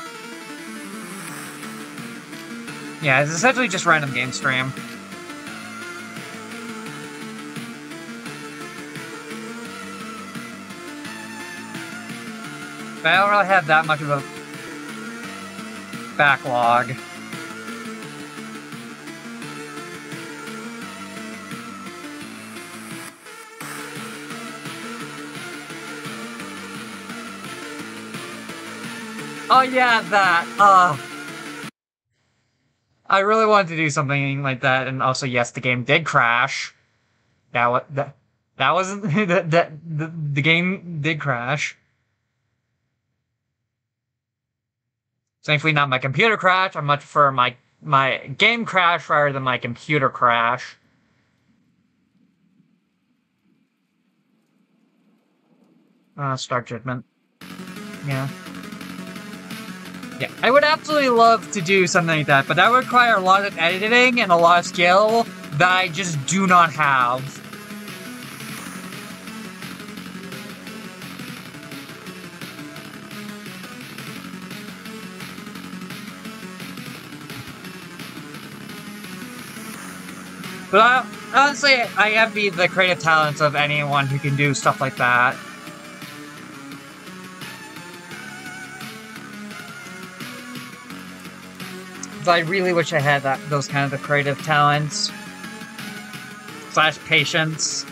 Yeah, it's essentially just random game stream. But I don't really have that much of a backlog. Oh yeah, that. I really wanted to do something like that, and also yes, the game did crash. That wasn't the game did crash. Thankfully, not my computer crash. I much prefer my game crash rather than my computer crash. Start Judgment. Yeah. Yeah, I would absolutely love to do something like that, but that would require a lot of editing and a lot of skill that I just do not have. But honestly, I envy the creative talents of anyone who can do stuff like that. I really wish I had those kind of creative talents / patience.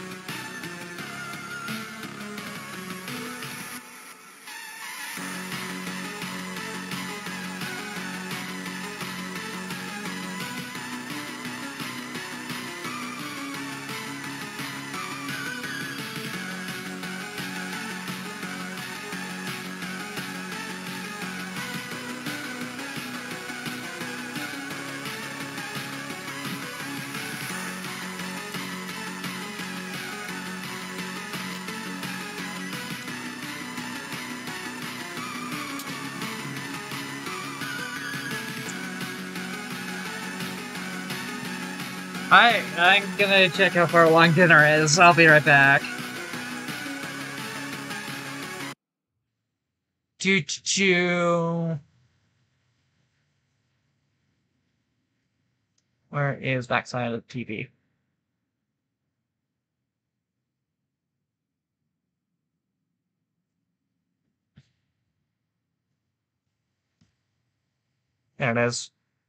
I'm gonna check how far along dinner is. I'll be right back. Where is backside of the TV? There it is.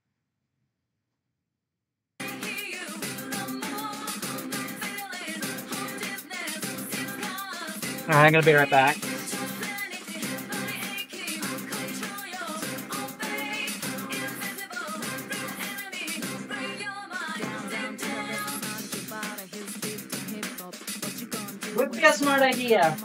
I'm gonna be right back. We've got a smart idea.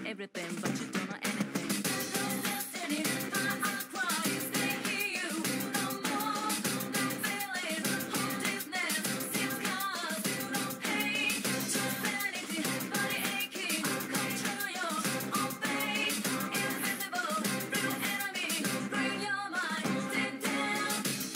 everything, but you don't know anything. No destiny, I cry, stay here, no more, no feeling, hopelessness, seems cause, no pain, just vanity, body aching, control your own fate, invisible, real enemy, bring your mind down.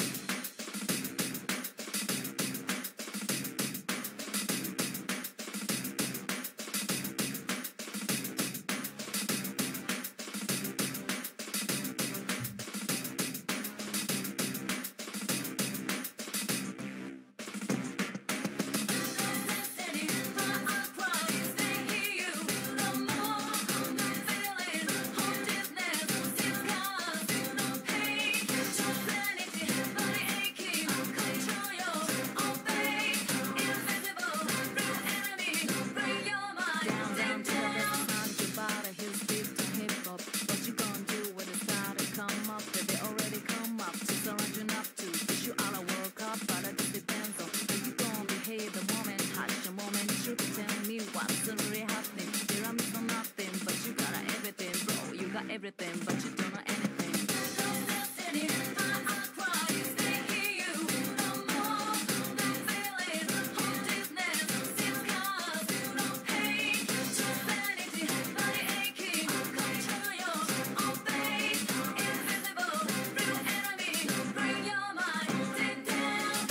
Everything, but you don't know anything. No destiny, I cry, stay here, no more, no feeling, hopelessness, seems cause, no pain, just vanity, body aching, control your own fate, invisible, real enemy, bring your mind down.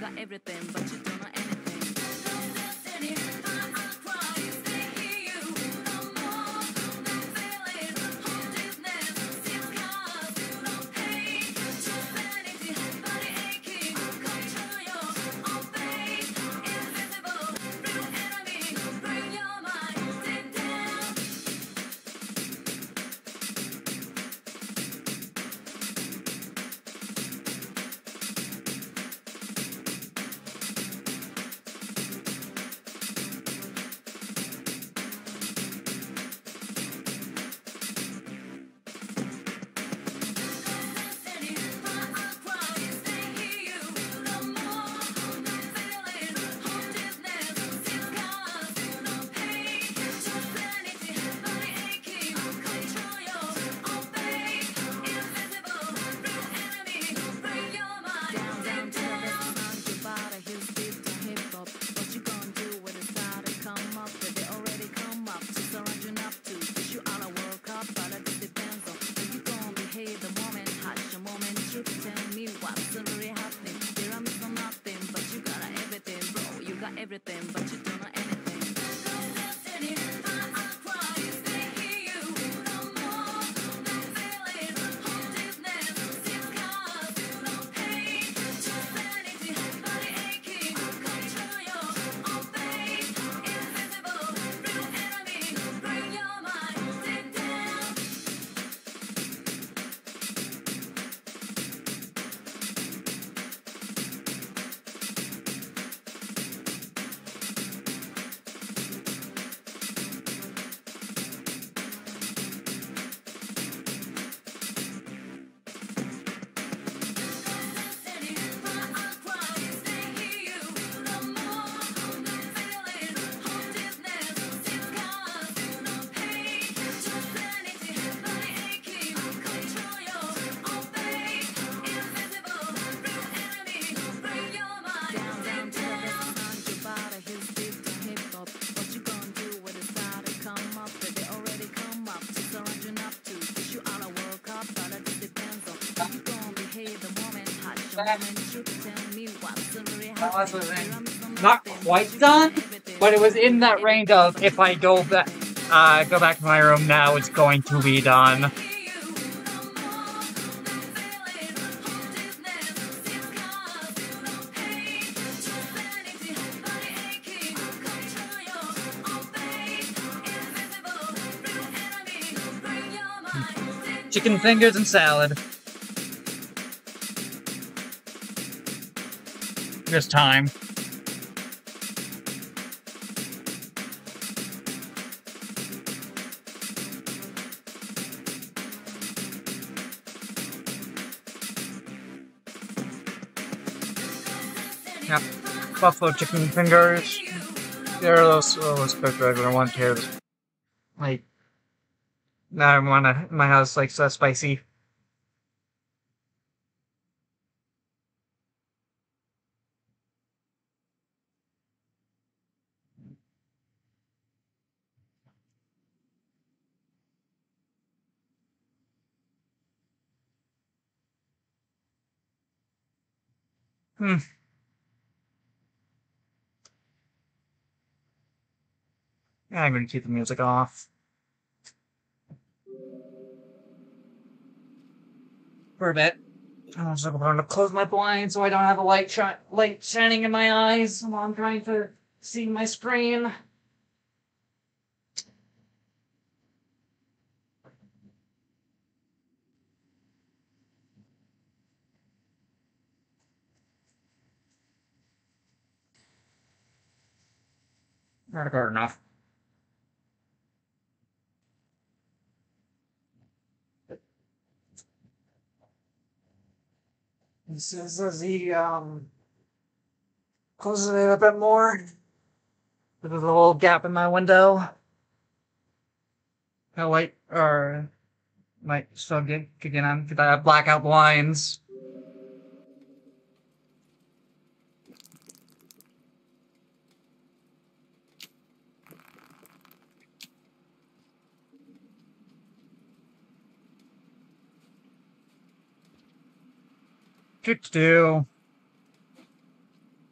got everything, but you don't know anything. No destiny, I cry, stay here, you no more. No feeling, hopelessness, seems cause you no pain. True sanity, body aching, control your own fate. Invisible, real enemy, bring your mind down. Destiny, I cry, stay here, you no more. No feeling, hopelessness, seems cause you no pain. True sanity, body aching, control your own fate. Invisible, real enemy, bring your mind down. Your body, heels deep to hip hop. What you gonna do when it's time to come up? Did they already come up to surround you enough to push you out of World Cup? But it depends on how you gonna behave the moment. Hush a moment, you can tell me what's really happening. There I'm for nothing, but you got everything, bro. You got everything, but you don't know anything. No destiny, I cry, stay here, you no more. No feeling, hopelessness, seems cause you no pain. True sanity, body aching, control your own fate. Invisible, real enemy, bring your mind down. Destiny, I cry, stay here, you no more. No feeling, hopelessness, seems cause you no pain. True sanity, body aching, control your own fate. Invisible, real enemy, bring your mind down. Your body, heels deep to hip hop. What you gonna do when it's time to come up? Did they already come up to surround you enough to push you out of World Cup? But it depends on how you gonna behave the moment. Hush a moment, you can tell me what's really That was happening. not quite done, but it was in that range of if I go back to my room now, it's going to be done. Chicken fingers and salad. There's time. Yep. Buffalo chicken fingers. There are those quick regular ones here. Like, now I want my house like so spicy. Hmm. Yeah, I'm gonna keep the music off for a bit. I'm also going to close my blinds so I don't have a light shining in my eyes while I'm trying to see my screen. Not good enough. This is as he closes it a bit more. There's a little gap in my window. The light or might still get kicking on because I have blackout blinds. Do.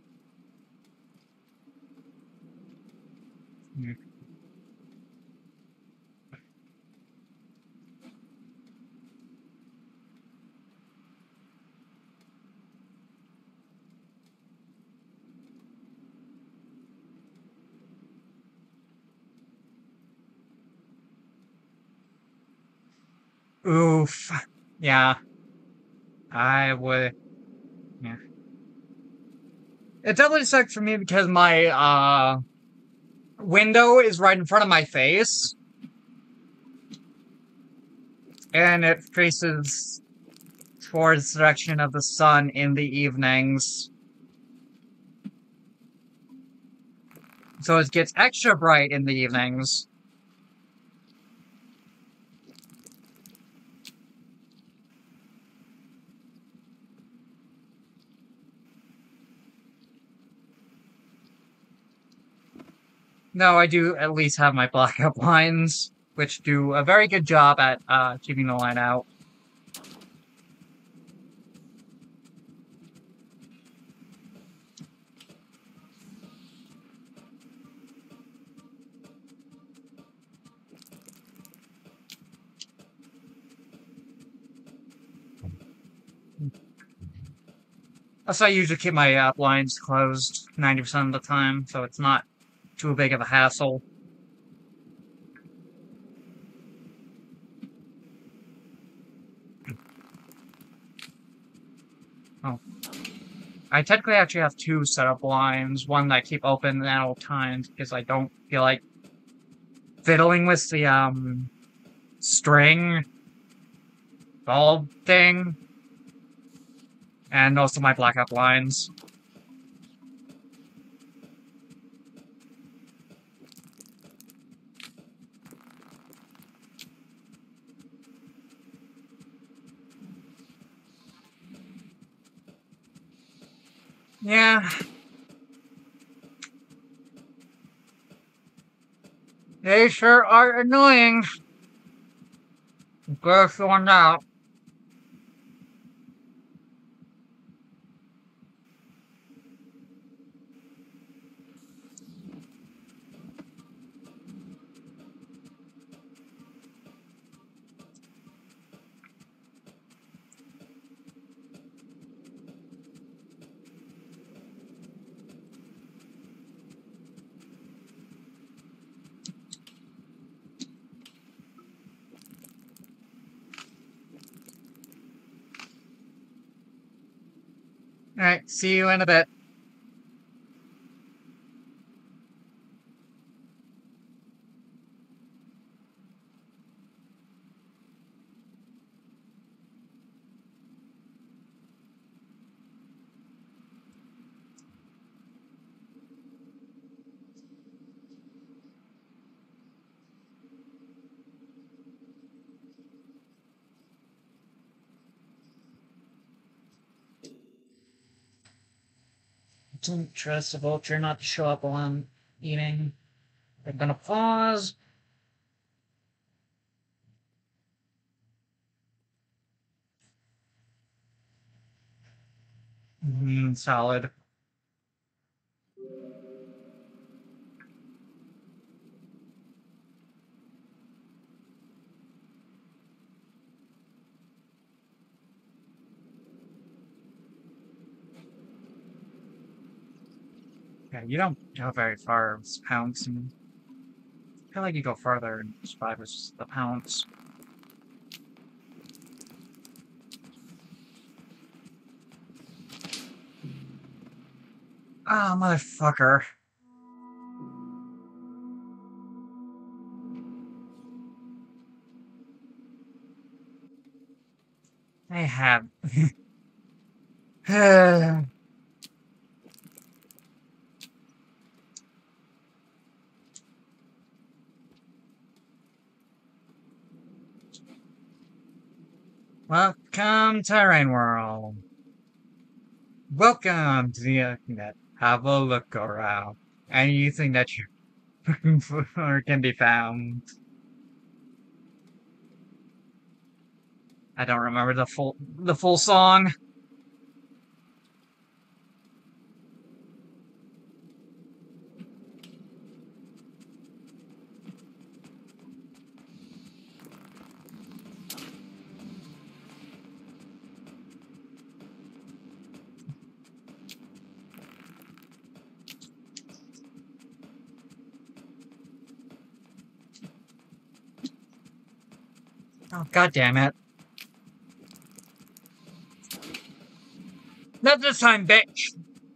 Oof. Yeah, I would. Yeah. It definitely sucks for me because my window is right in front of my face, and it faces towards the direction of the sun in the evenings. So it gets extra bright in the evenings. No, I do at least have my blackout blinds, which do a very good job at keeping the light out. Also, I usually keep my blinds closed 90% of the time, so it's not too big of a hassle. Oh, I technically actually have two setup blinds, one that I keep open at all times because I don't feel like fiddling with the string bulb thing, and also my blackout blinds. Yeah, they sure are annoying. Gross one out. Alright, see you in a bit. Don't trust a vulture not to show up while I'm eating. They're gonna pause. Solid. Yeah, you don't go very far with pounce, and I feel like you go farther and survive with just the pounce. Ah, motherfucker. I have. Welcome to Rain World. Welcome to the internet. Have a look around. Anything that you're looking for can be found. I don't remember the full song. Oh, god damn it. Not this time, bitch!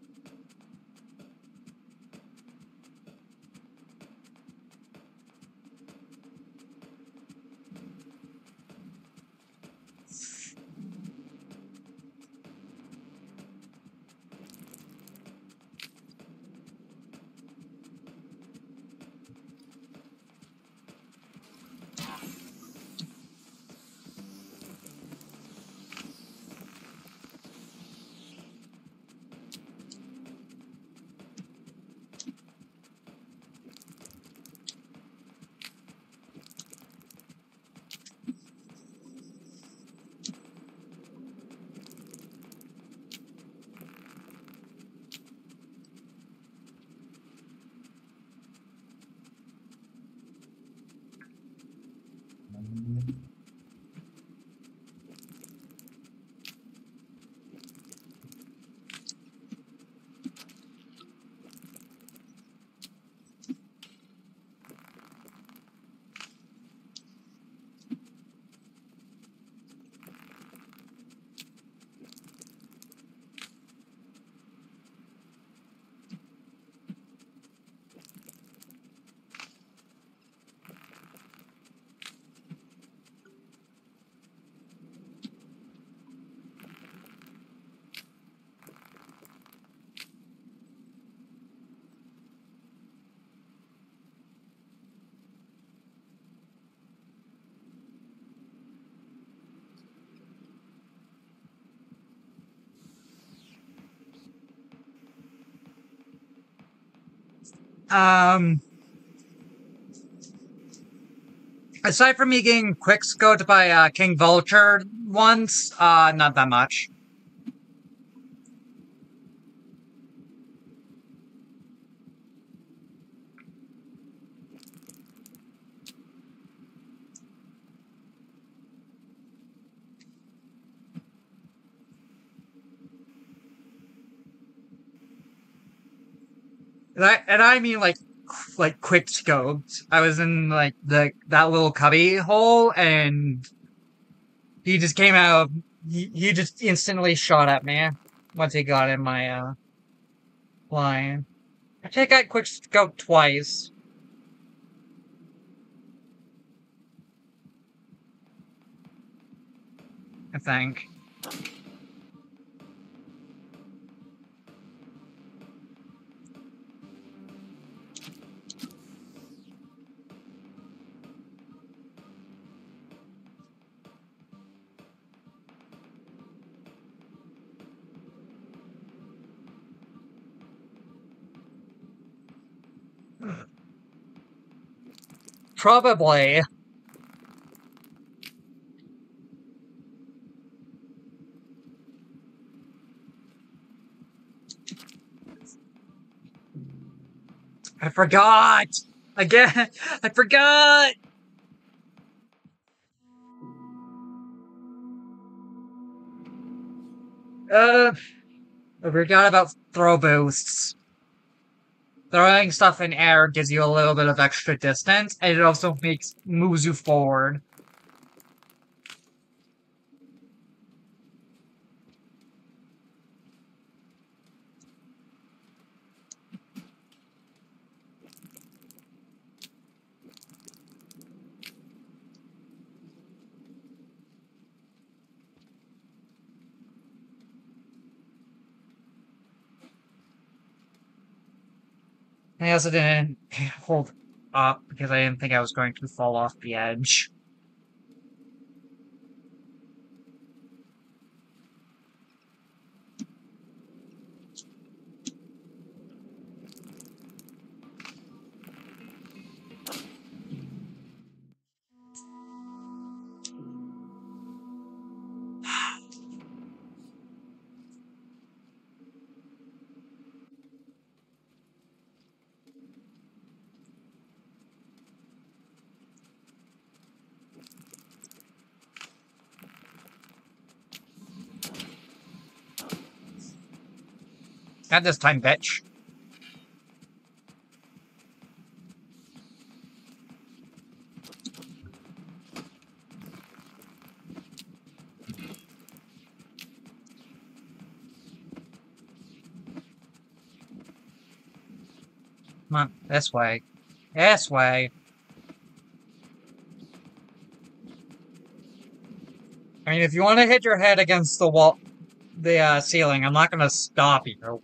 Um, aside from me getting quick scoped by King Vulture once, not that much. And I mean like quick scoped. I was in like that little cubby hole, and he just came out. He just instantly shot at me once he got in my line. I think I quick scoped twice. I think. Probably. I forgot! Again! I forgot! Uh, I forgot about throw boosts. Throwing stuff in air gives you a little bit of extra distance, and it also moves you forward. I also didn't hold up because I didn't think I was going to fall off the edge. Not this time, bitch. Come on, this way. This way. I mean, if you want to hit your head against the wall, the ceiling, I'm not gonna stop you.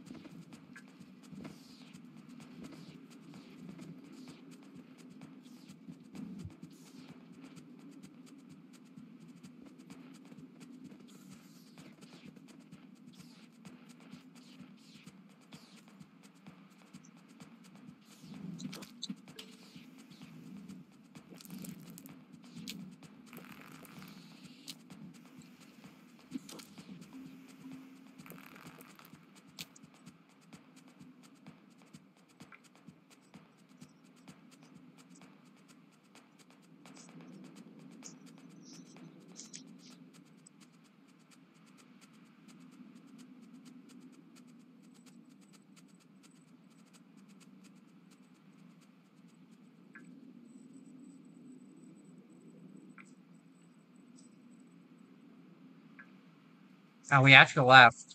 Oh, we actually left.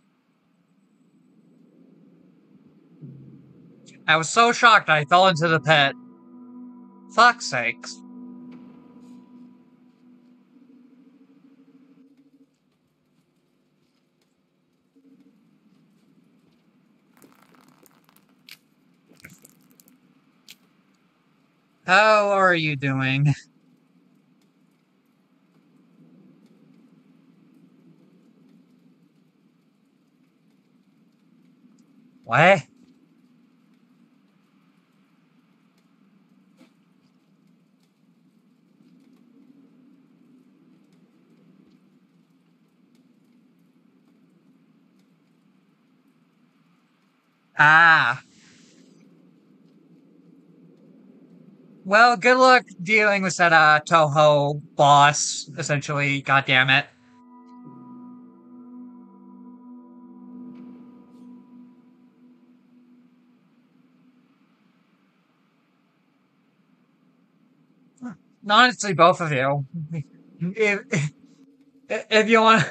I was so shocked I fell into the pit. Fuck's sakes. How are you doing? What? Ah. Well, good luck dealing with that Toho boss, essentially. God damn it. Honestly, both of you. If, if you want.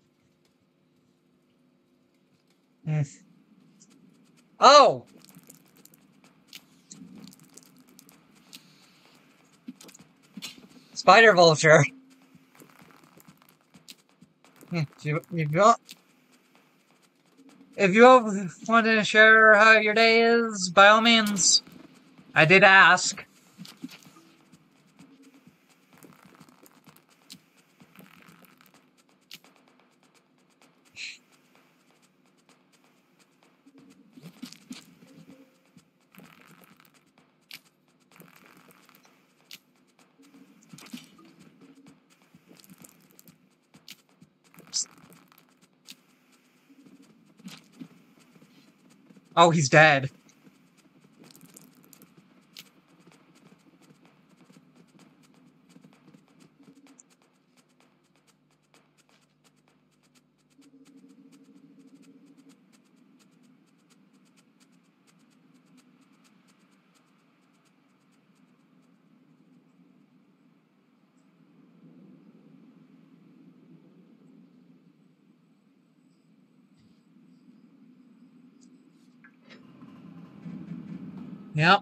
Oh! Spider Vulture. If you want to share how your day is, by all means. I did ask. Oh, he's dead. Yep.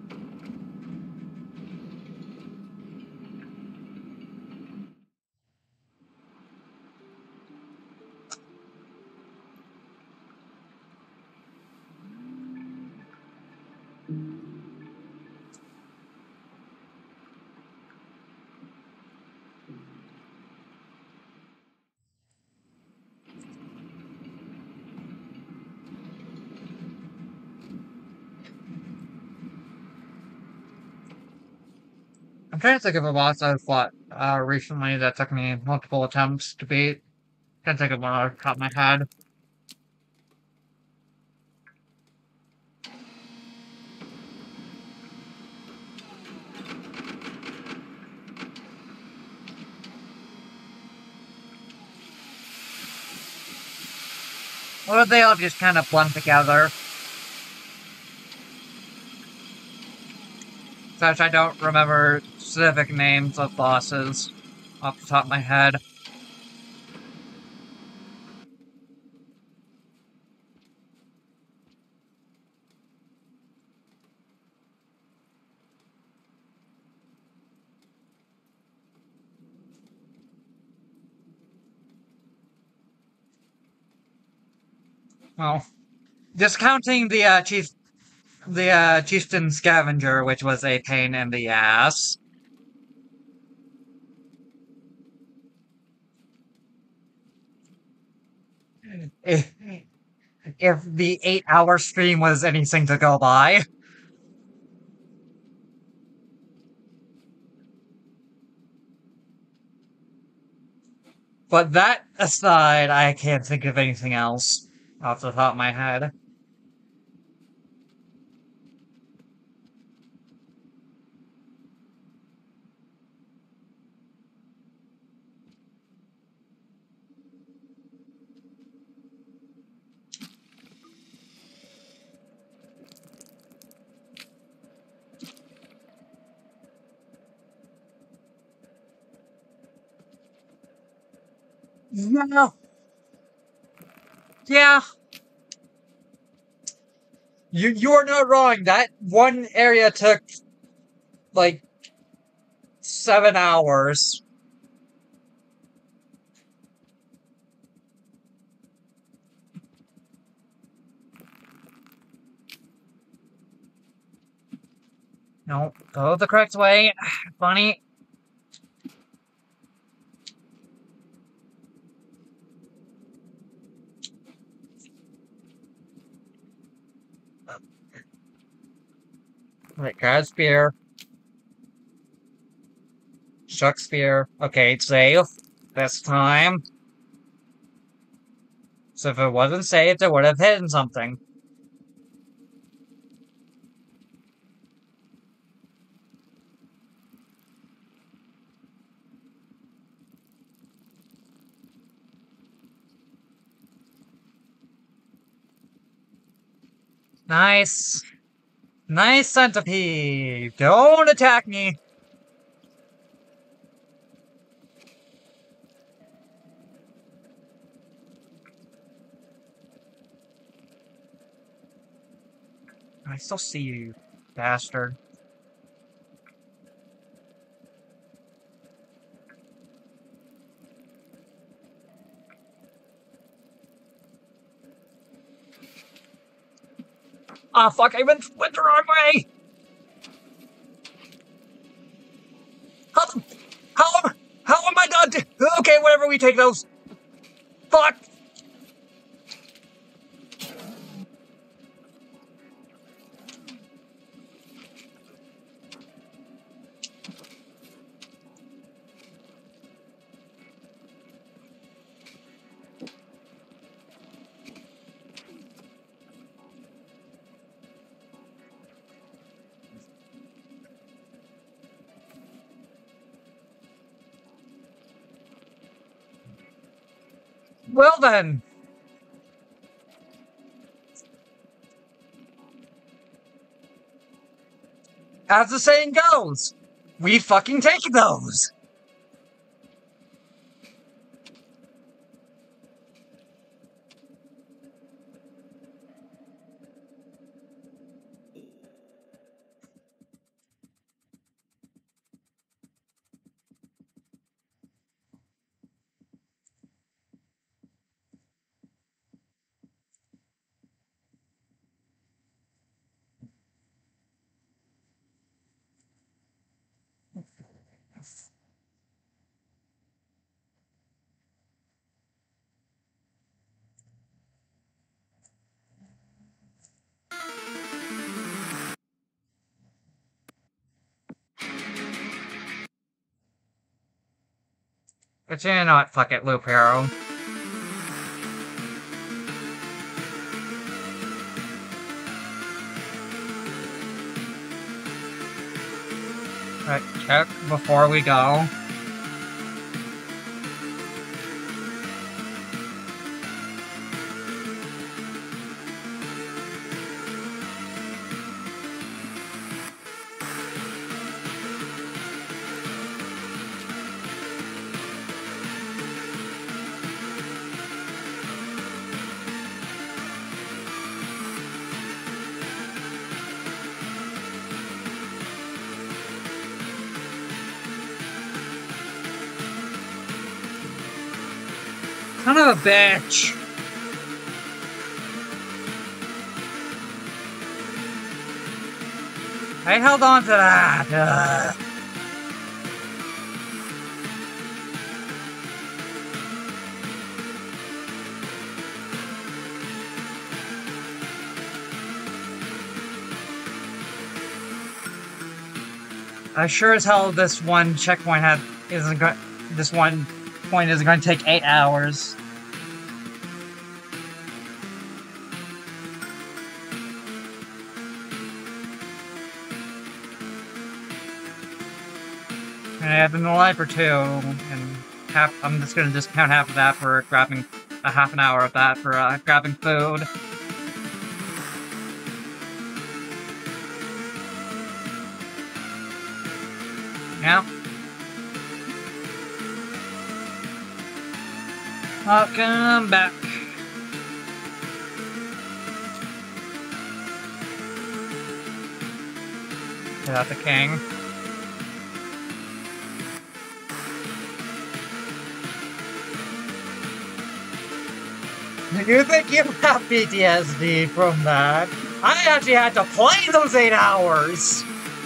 I'm trying to think of a boss I've fought recently that took me multiple attempts to beat. Can't think of one off the top of my head. Or they all just kind of blend together. Such I don't remember specific names of bosses off the top of my head. Well, discounting the chieftain scavenger, which was a pain in the ass. If, if the 8-hour stream was anything to go by. But that aside, I can't think of anything else off the top of my head. Yeah, yeah, you're not wrong. That one area took like 7 hours. No, go the correct way, bunny. Right, grab spear. Shuck spear. Okay, it's safe this time. So if it wasn't safe, it would have hidden something. Nice. Nice centipede. Don't attack me. I still see you, bastard. Ah, fuck, I went the wrong way! How, how, how am I not? Okay, whatever, we take those. Fuck! Well then. As the saying goes, we fucking take those. But you know what, fuck it, Loop Hero. Right, check before we go. Son of a bitch! I held on to that. Ugh. I sure as hell this one checkpoint isn't going. This one point is going to take 8 hours. And I've been alive for 2, and I'm just gonna discount half of that for grabbing a half an hour of that for grabbing food. Yeah. Welcome back. Without the king. You think you have PTSD from that? I actually had to play those 8 hours!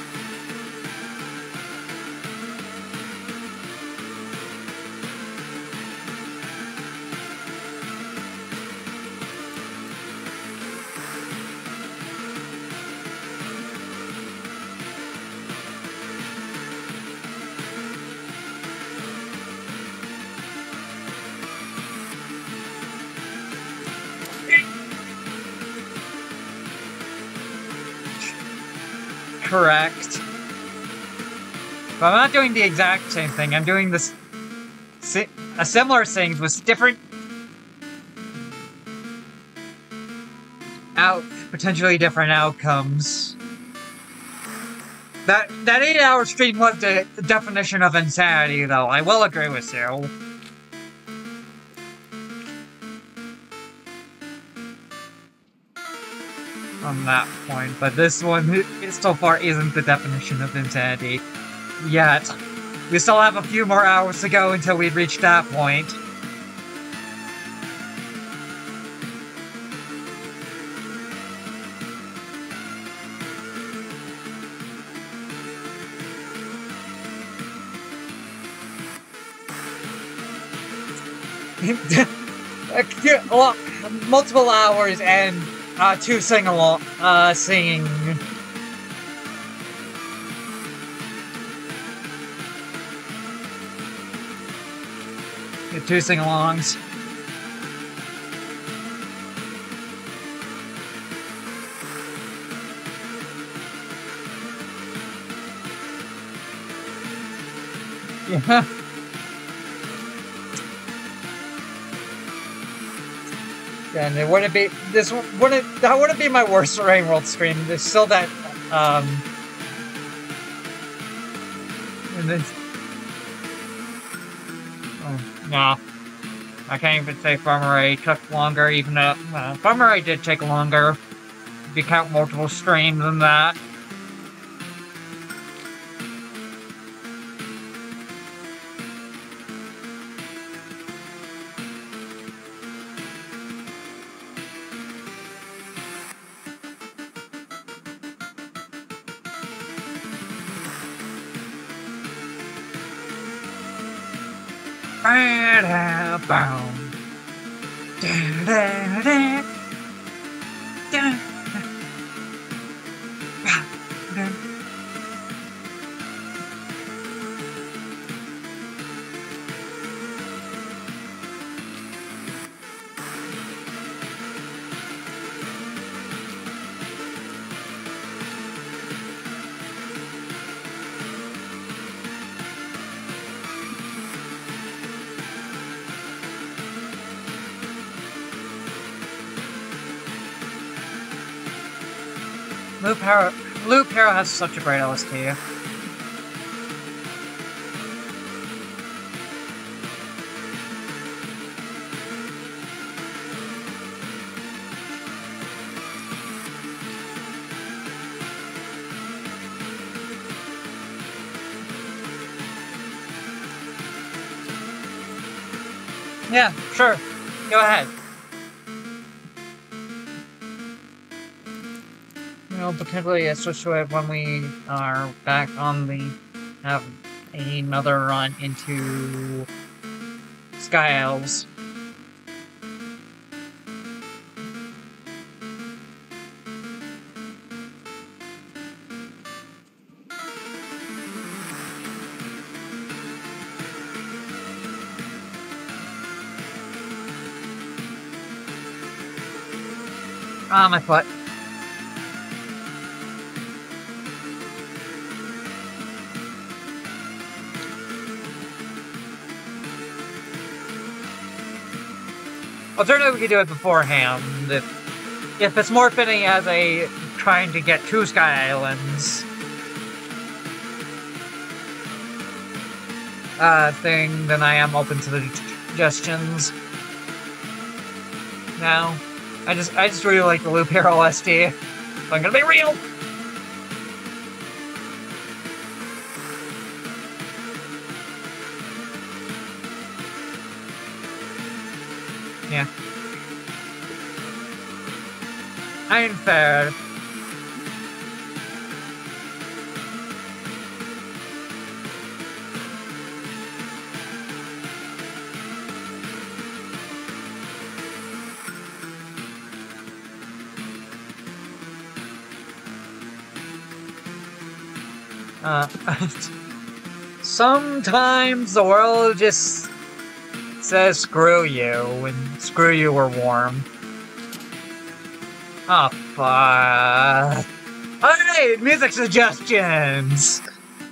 Correct. But I'm not doing the exact same thing. I'm doing this a similar thing with different potentially different outcomes. That 8-hour stream was the definition of insanity, though. I will agree with you. On that point, but this one so far isn't the definition of insanity yet. We still have a few more hours to go until we reach that point. Multiple hours and 2 sing-along, singing. Yeah, 2 sing-alongs. Yeah. And it wouldn't be that wouldn't be my worst Rain World stream. There's still that and then no. I can't even say Farmer A took longer, even though Farmer A did take longer. If you count multiple streams than that. Loop Hero has such a great LST. Yeah, sure. Go ahead. know, potentially switch to it when we are back on the... have another run into... Sky Elves. Ah, my foot. Alternatively, we could do it beforehand. If it's more fitting as a trying to get to Sky Islands thing, then I am open to the suggestions. Now, I just really like the Loop Hero OST. So I'm gonna be real. Yeah. I'm fair. Sometimes the world just says screw you, and screw you were warm. Oh, fuck. Alright, music suggestions!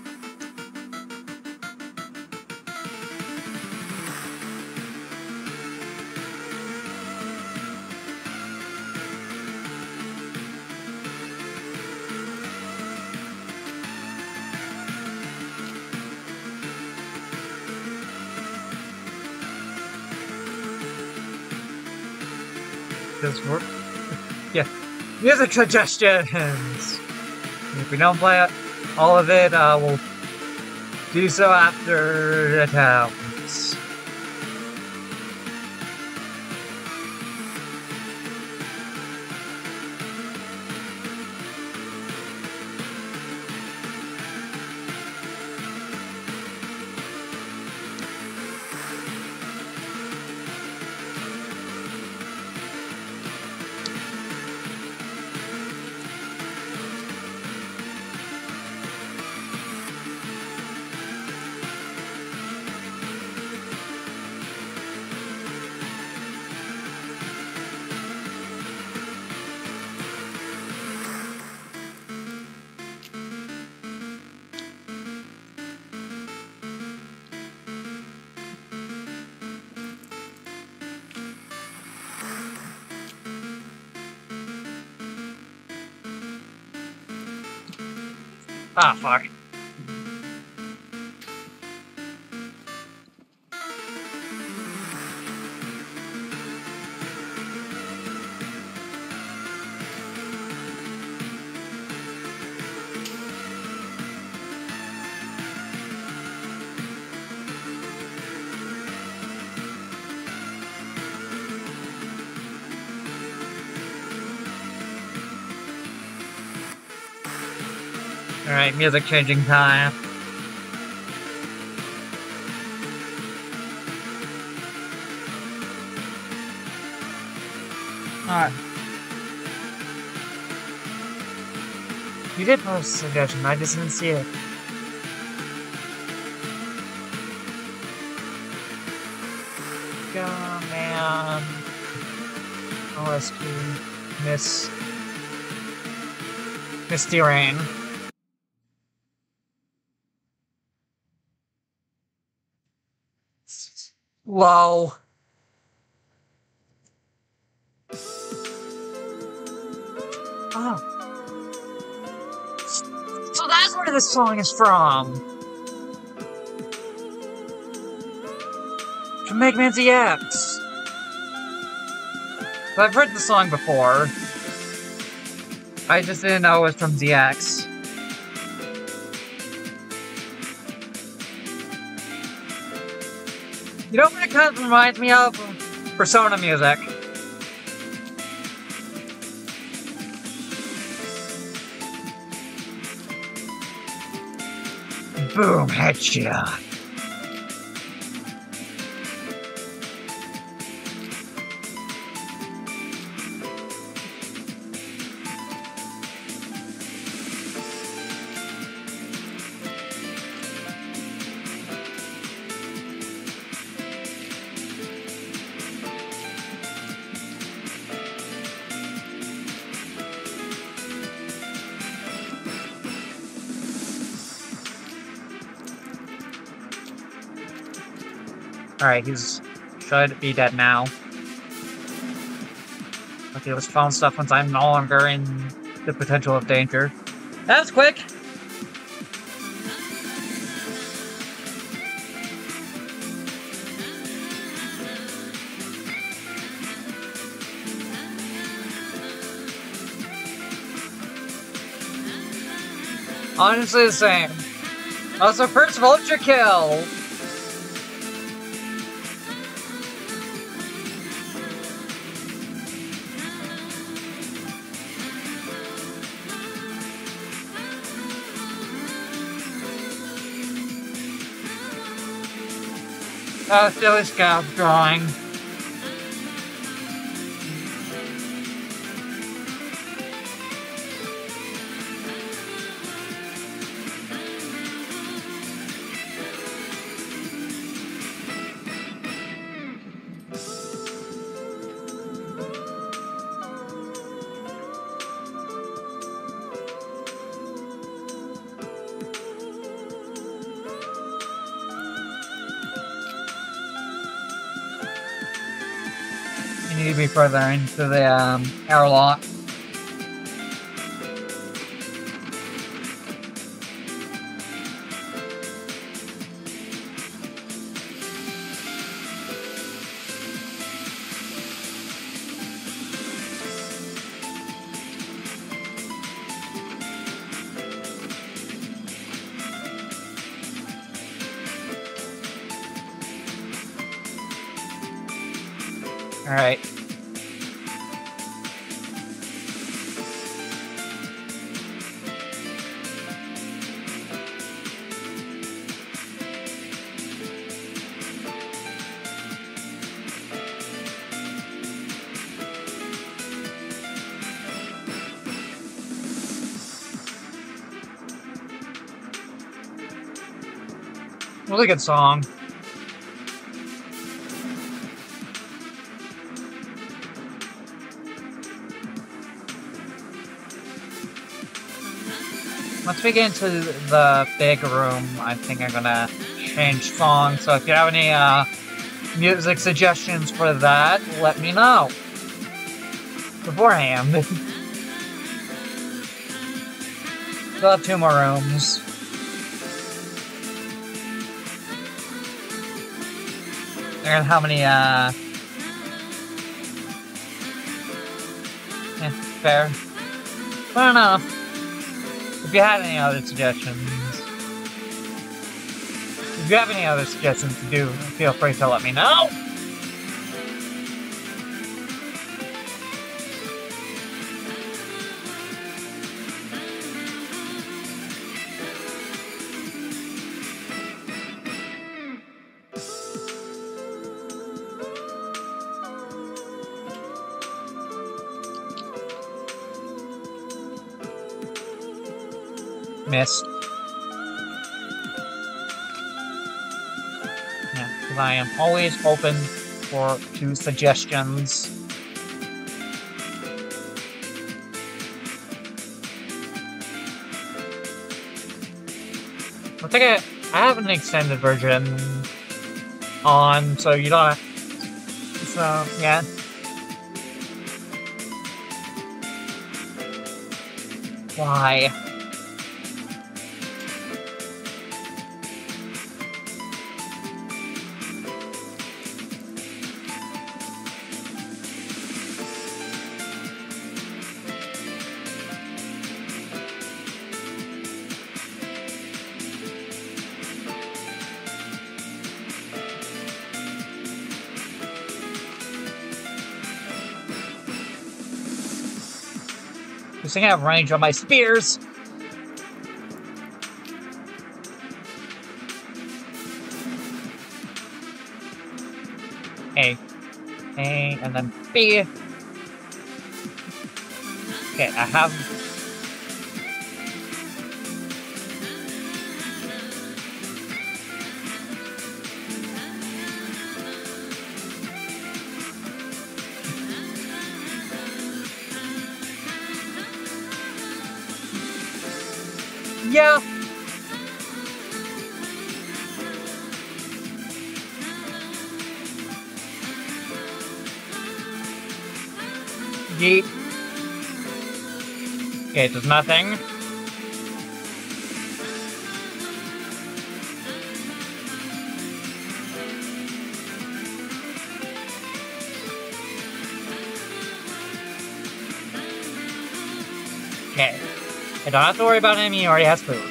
Yeah, music suggestions! If we don't play it, all of it, we'll do so after the towns. Ah, fuck. Alright, music changing time. Alright. You did post a suggestion, I just didn't see it. Go, man. OST. Misty Rain. Low. Oh. So that's where this song is from. From Mega Man ZX. So I've heard the song before. I just didn't know it was from ZX. You know what it kind of reminds me of? Persona music. Boom, headshot. Alright, he's should be dead now. Okay, let's phone stuff once I'm no longer in the potential of danger. That was quick! Honestly the same. Also, first vulture kill! Silly scout drawing. You need to be further into the airlock. Alright. Really good song. Once we get into the big room, I think I'm gonna change songs. So if you have any music suggestions for that, let me know beforehand. We'll have 2 more rooms. And how many, yeah, fair. I don't know. If you have any other suggestions, to do, feel free to let me know. Missed. Yeah, because I am always open to suggestions. I think I have an extended version on, so you don't. So yeah. Why? I have range on my spears. A. A, and then B. Okay, I have... Yeah. Yeet. Okay, it does nothing. Okay. I don't have to worry about him, he already has food.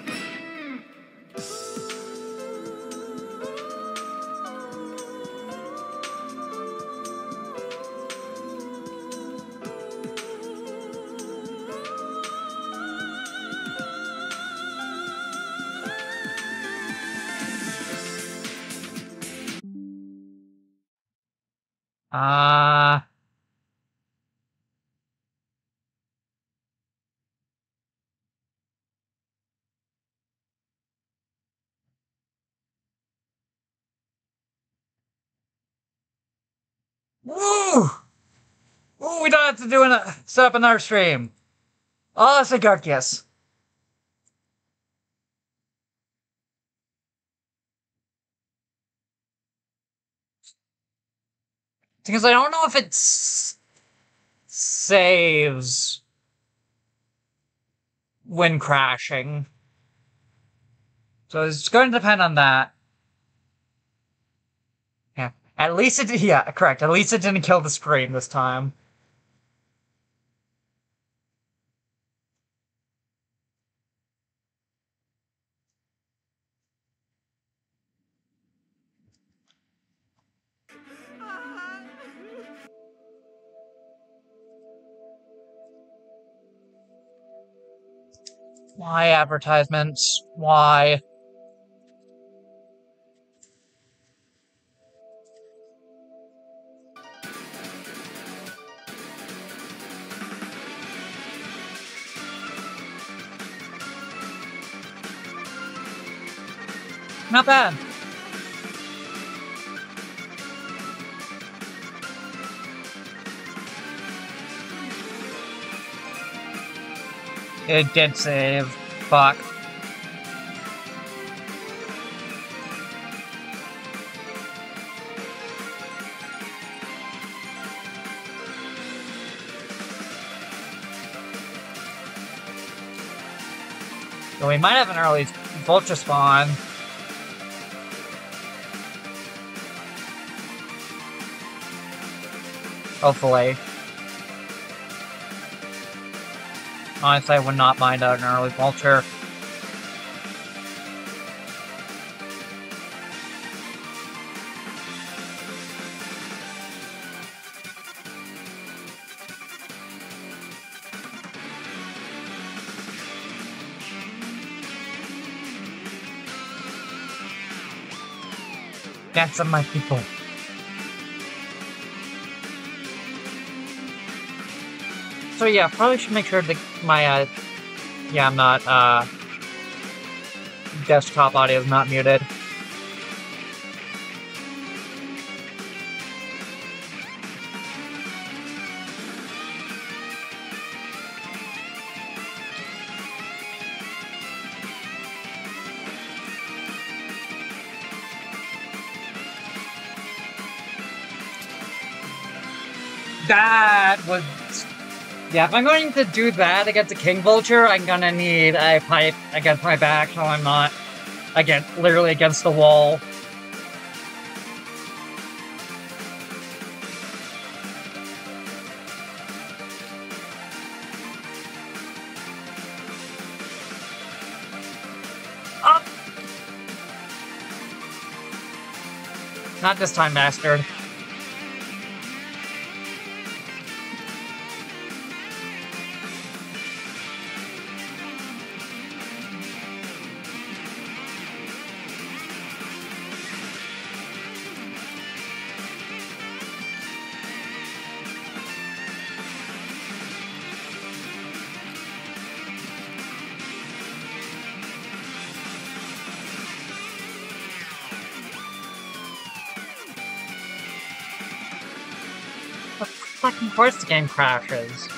Uh... Woo! Ooh, we don't have to set up another stream. Oh, that's a good kiss. Because I don't know if it saves when crashing. So it's going to depend on that. Yeah. At least it, yeah, correct. At least it didn't kill the screen this time. Why advertisements? Why? Not bad. It did save. Fuck. So we might have an early vulture spawn. Hopefully. Honestly, I would not mind an early vulture. That's my people. So yeah, probably should make sure that my, yeah, I'm not, desktop audio is not muted. That was... Yeah, if I'm going to do that against a King Vulture, I'm gonna need a pipe against my back so I'm not, again, literally against the wall. Up! Not this time, bastard. Fucking course the game crashes.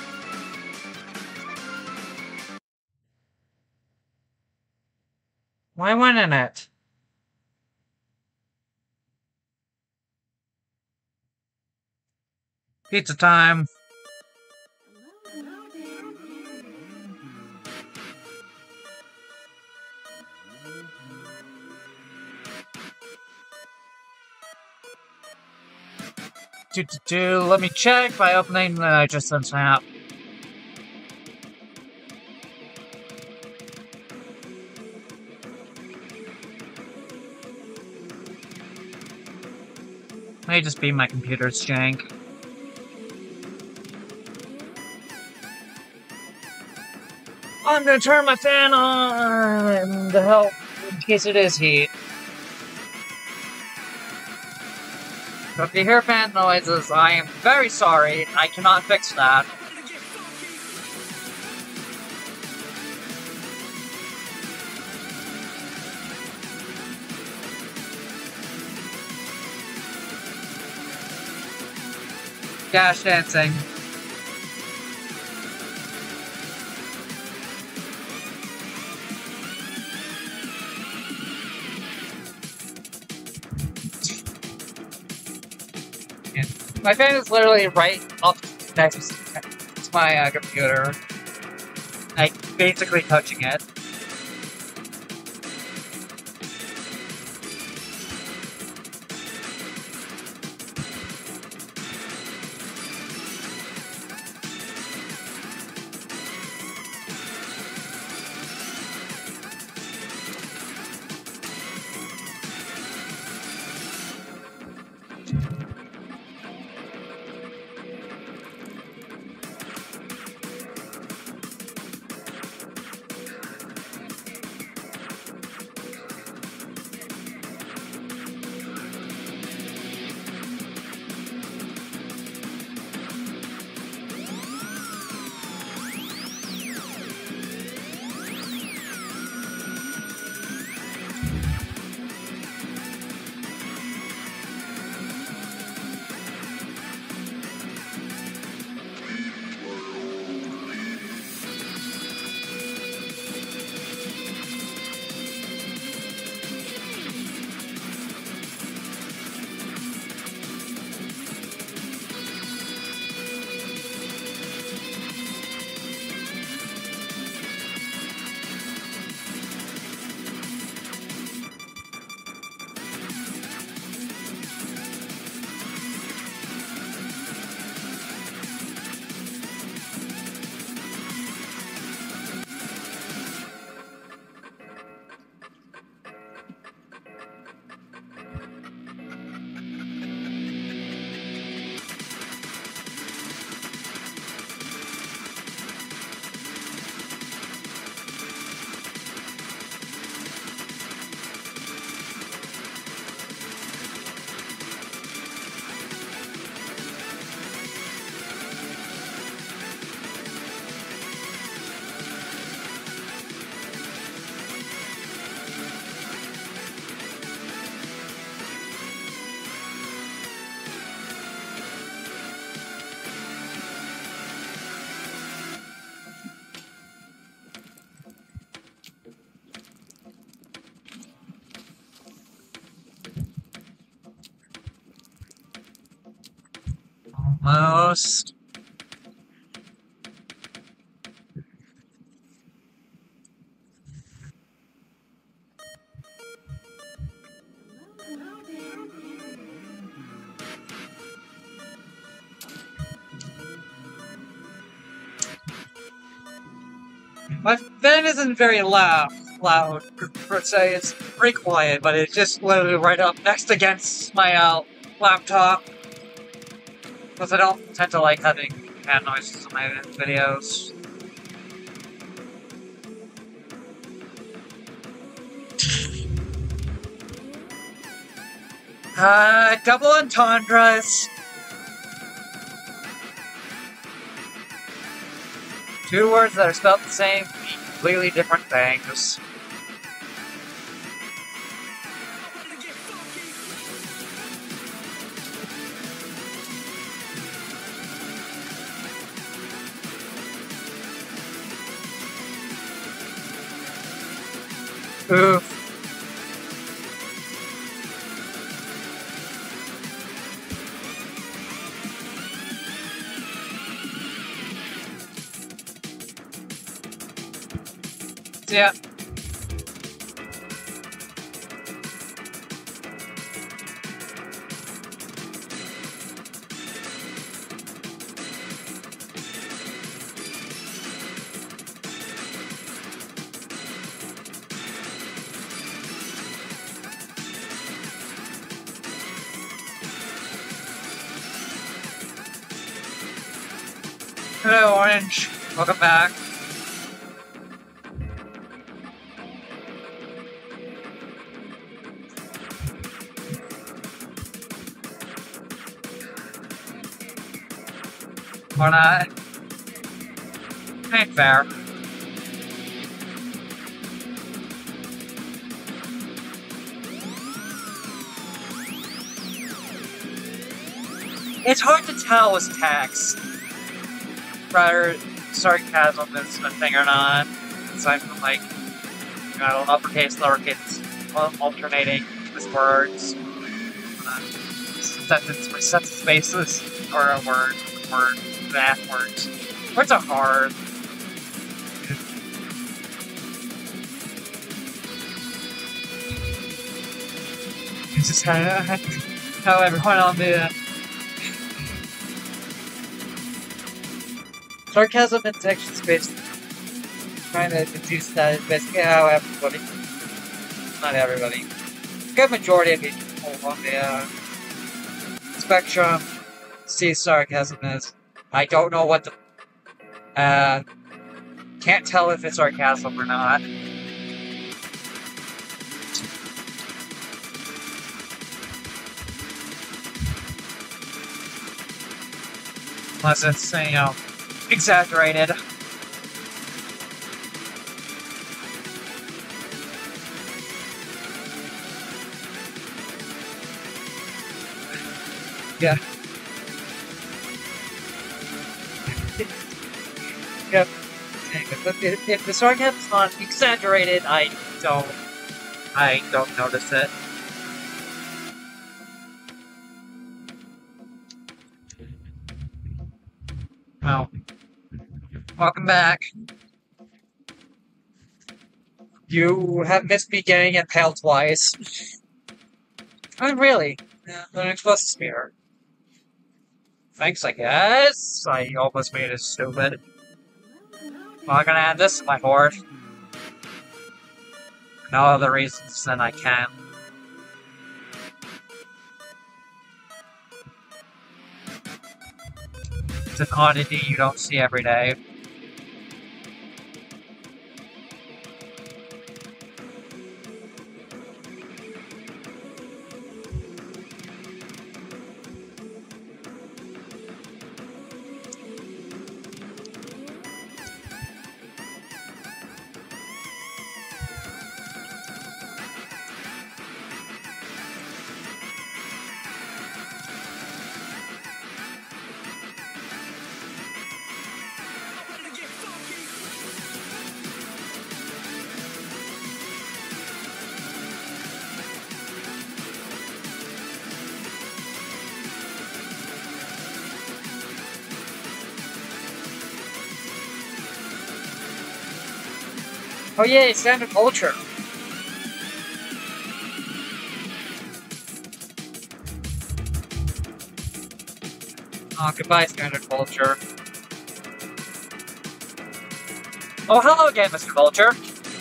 Why wouldn't it? Pizza time. Let me check by opening the just sent snap. May just be my computer's jank. I'm gonna turn my fan on to help in case it is heat. So if you hear fan noises, I am very sorry. I cannot fix that. Dash dancing. My fan is literally right up next to my computer. Like, basically touching it. Almost. My fan isn't very loud, per se. It's pretty quiet, but it's just literally right up next against my laptop. Because I don't tend to like having fan noises in my videos. Double entendres. Two words that are spelled the same mean completely different things. Oof. Yeah. Hello, Orange. Welcome back. Or not? Ain't fair. It's hard to tell with text. Rather, sarcasm is a thing or not. Aside from, like, you know, uppercase, lowercase, alternating with words. Sentence spaces, or a word, math words. Words are hard. It's just how everyone on the sarcasm and text space trying to deduce that is basically how everybody, not everybody, a good majority of people on the spectrum see sarcasm as. I don't know what the can't tell if it's sarcasm or not. Unless it's, you know, exaggerated. Yeah. Yep. But if the sarcasm's not exaggerated, I don't notice it. Well, welcome back. You have missed me getting impaled twice. I mean, really? Yeah. An explosive spear. Thanks, I guess. I almost made it stupid. Well, I'm gonna add this to my board. For no other reasons than I can. It's an oddity you don't see every day. Oh yeah, standard culture. Oh, goodbye, standard culture. Oh, hello again, Mr. Culture.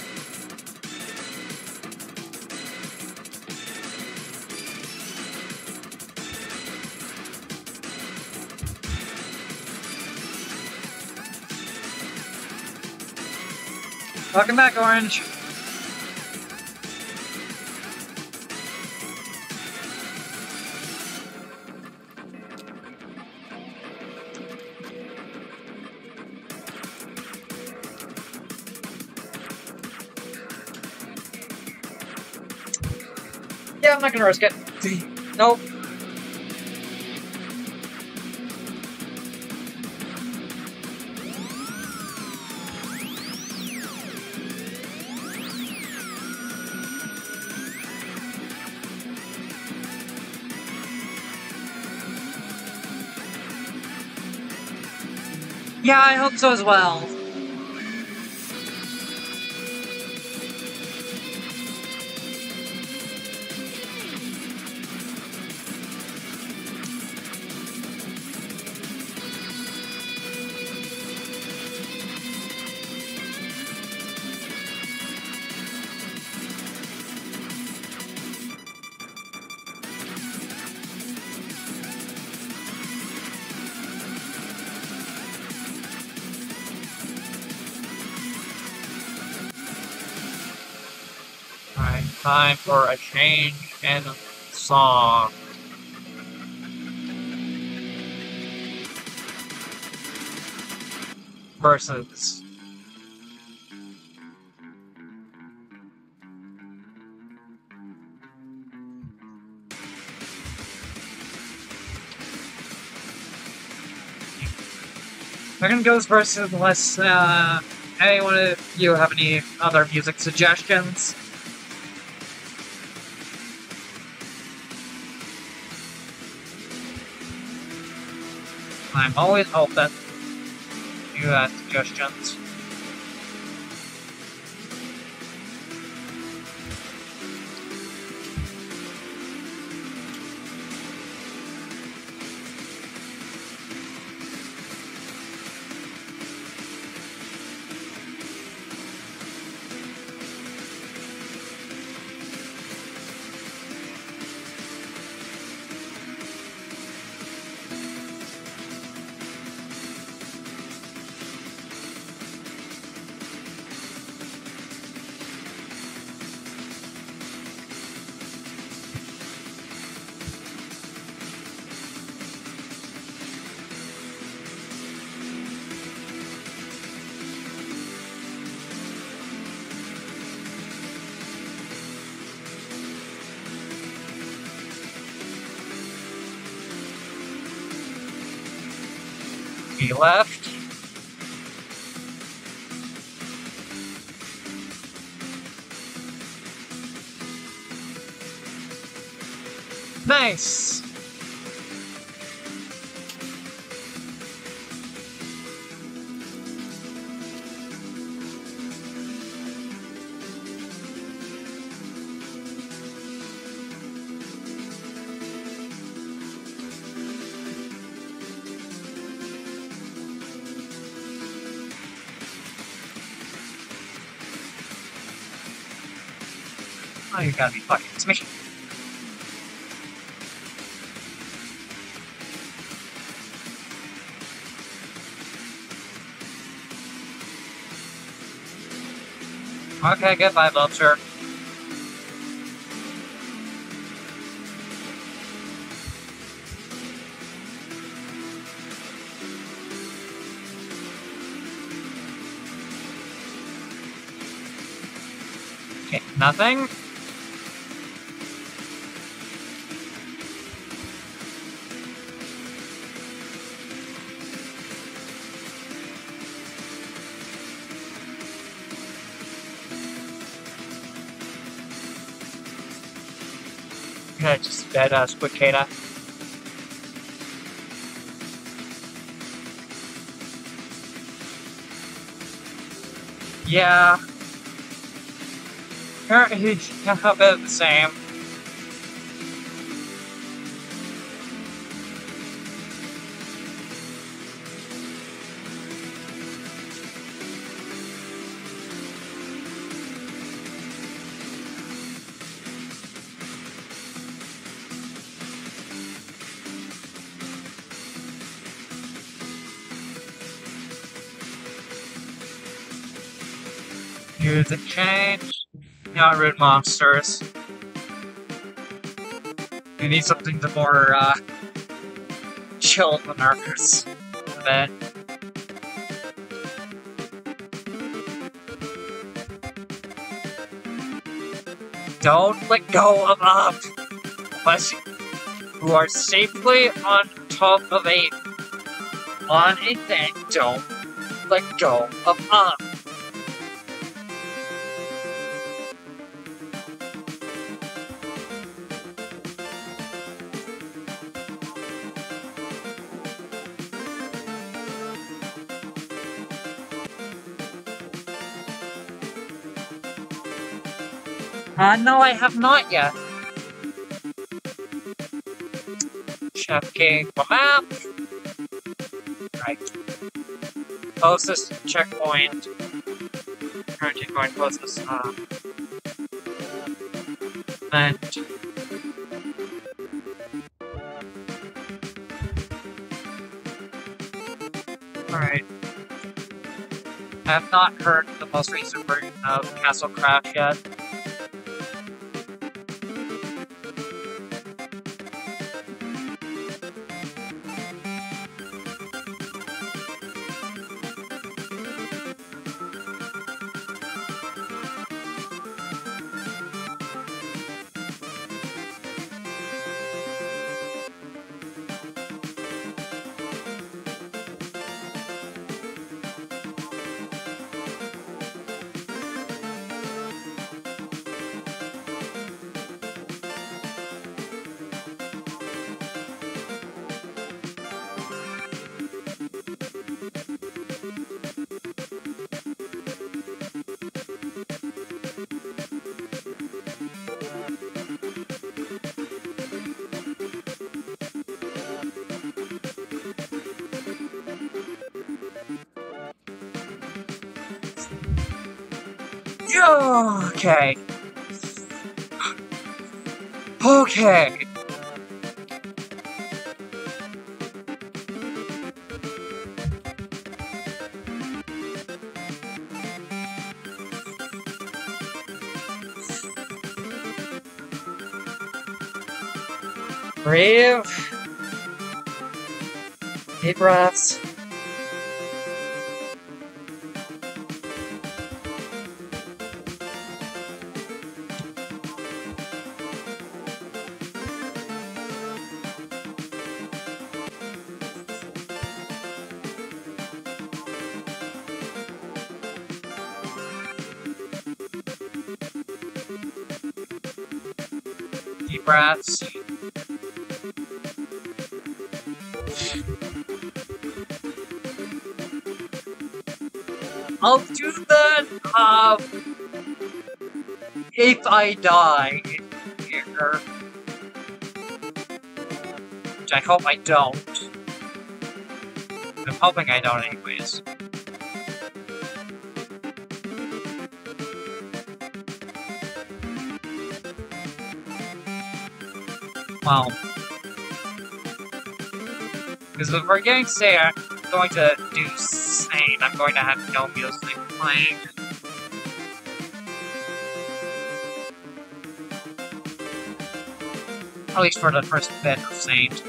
Welcome back, Orange. Yeah, I'm not gonna risk it. Nope. Yeah, I hope so as well. Alright, time for a change in song. Versus. Second goes versus unless anyone of you have any other music suggestions. I'm always open to suggestions. He left. Nice. Oh, you gotta be fucking it's me. Okay, goodbye, Vulture. Okay, nothing. Yeah, just dead Splicata. Yeah. He's about the same. Music change. Not rude monsters. We need something to more chill the nervous a bit. Don't let go of up. Unless you are safely on top of on a thing, don't let go of up. No, I have not yet. Chef King map. Right. Closest checkpoint. Current checkpoint closest, event. Alright. I have not heard the most recent version of Castle Crash yet. Okay. Okay. Breathe. Deep breaths. Deep breaths. I'll do that, if I die here. Which I hope I don't. I'm hoping I don't anyways. Well. Because if we're going to say I'm going to do Saint, I'm going to have no music playing. At least for the first bit of Saint.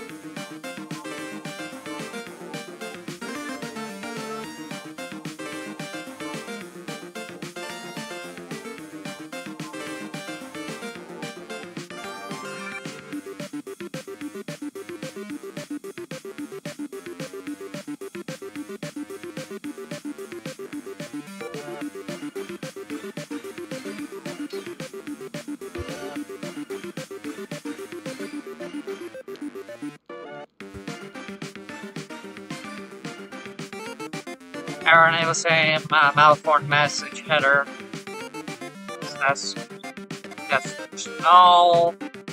Aaron was saying malformed message header. So that's null.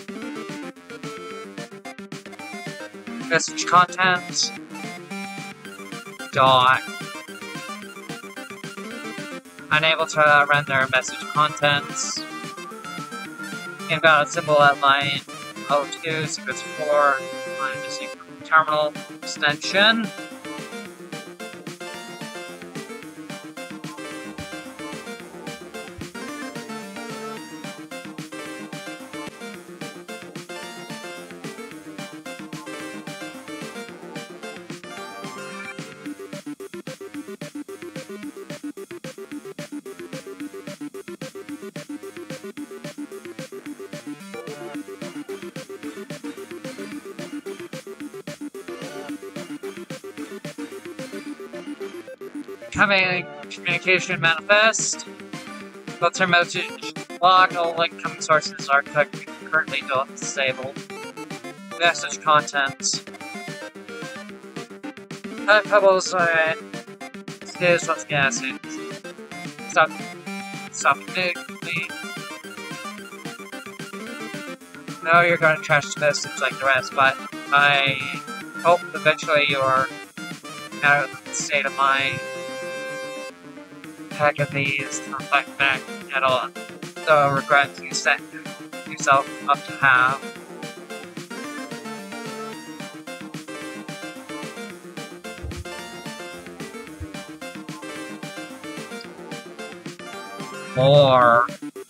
Message contents. Dot. Unable to render message contents. Invalid symbol at line 02, sequence 4, line missing from terminal extension. Having communication manifest. Filter message log. All incoming sources are currently disabled. Message contents. Pebbles is what's gassing. Stop quickly. know you're gonna trash this just like the rest, but I hope eventually you're out of the state of mind packing these to reflect back at all the regrets you set yourself up to have. More.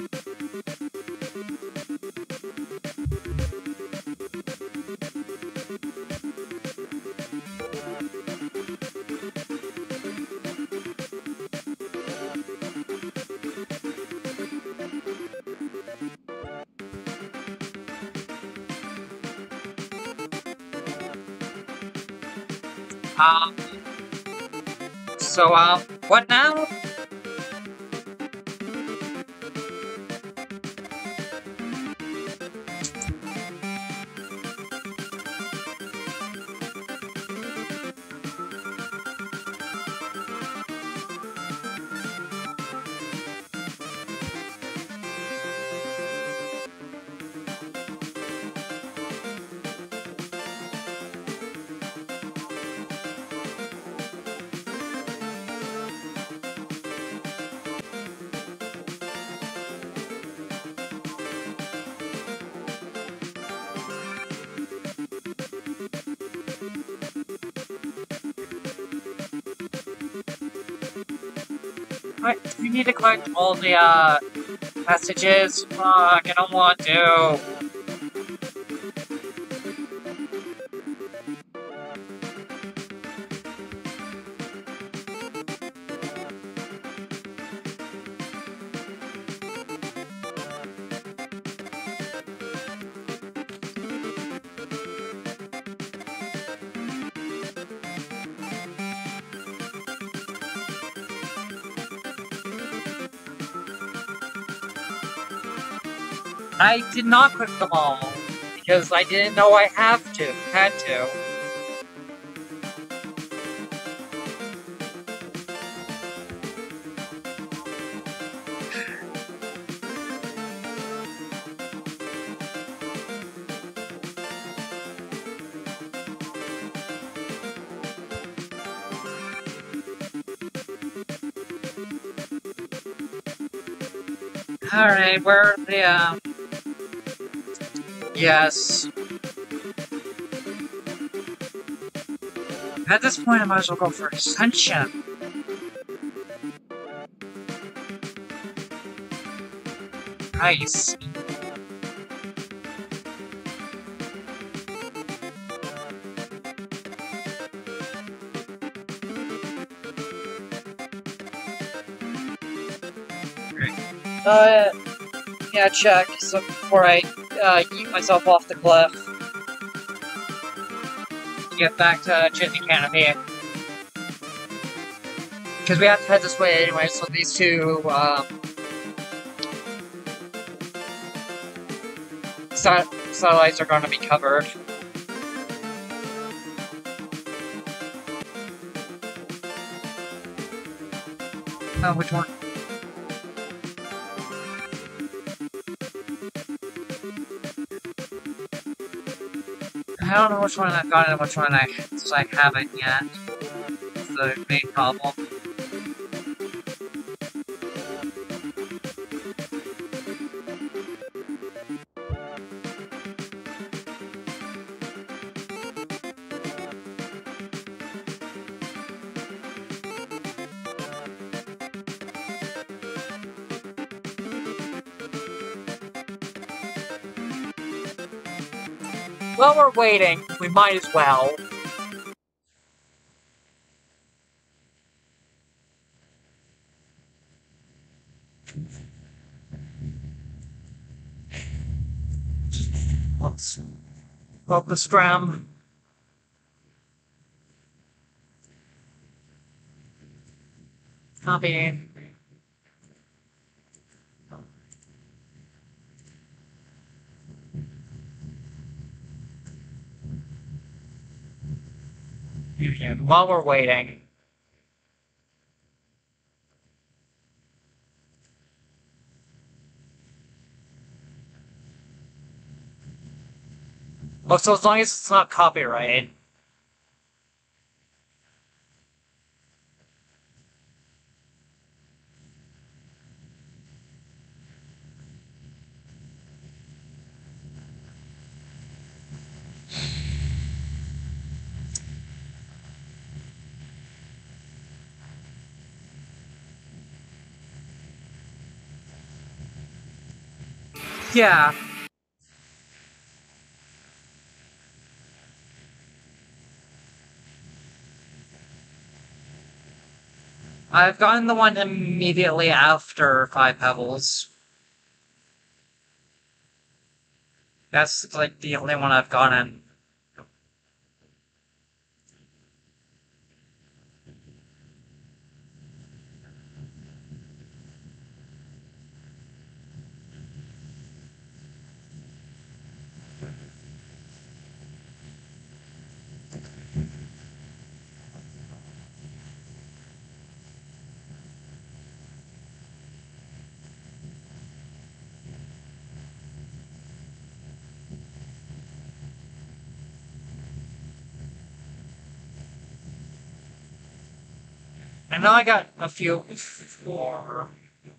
Um, what now? What? You need to collect all the, messages? Fuck, I don't want to. I did not click them all, because I didn't know I had to. Alright, where are the, yes. At this point, I might as well go for Ascension. Nice. Yeah, check, so before I, yeet myself off the cliff. Get back to Chitney Canopy. Because we have to head this way anyway, so these two, satellites are going to be covered. Oh, which one? I don't know which one I've got and which one I haven't yet. That's the main problem. While we're waiting, we might as well. Let's focus scram. Copy. While we're waiting. Oh, so as long as it's not copyright. Yeah, I've gotten the one immediately after Five Pebbles. That's like the only one I've gotten. I know I got a few for.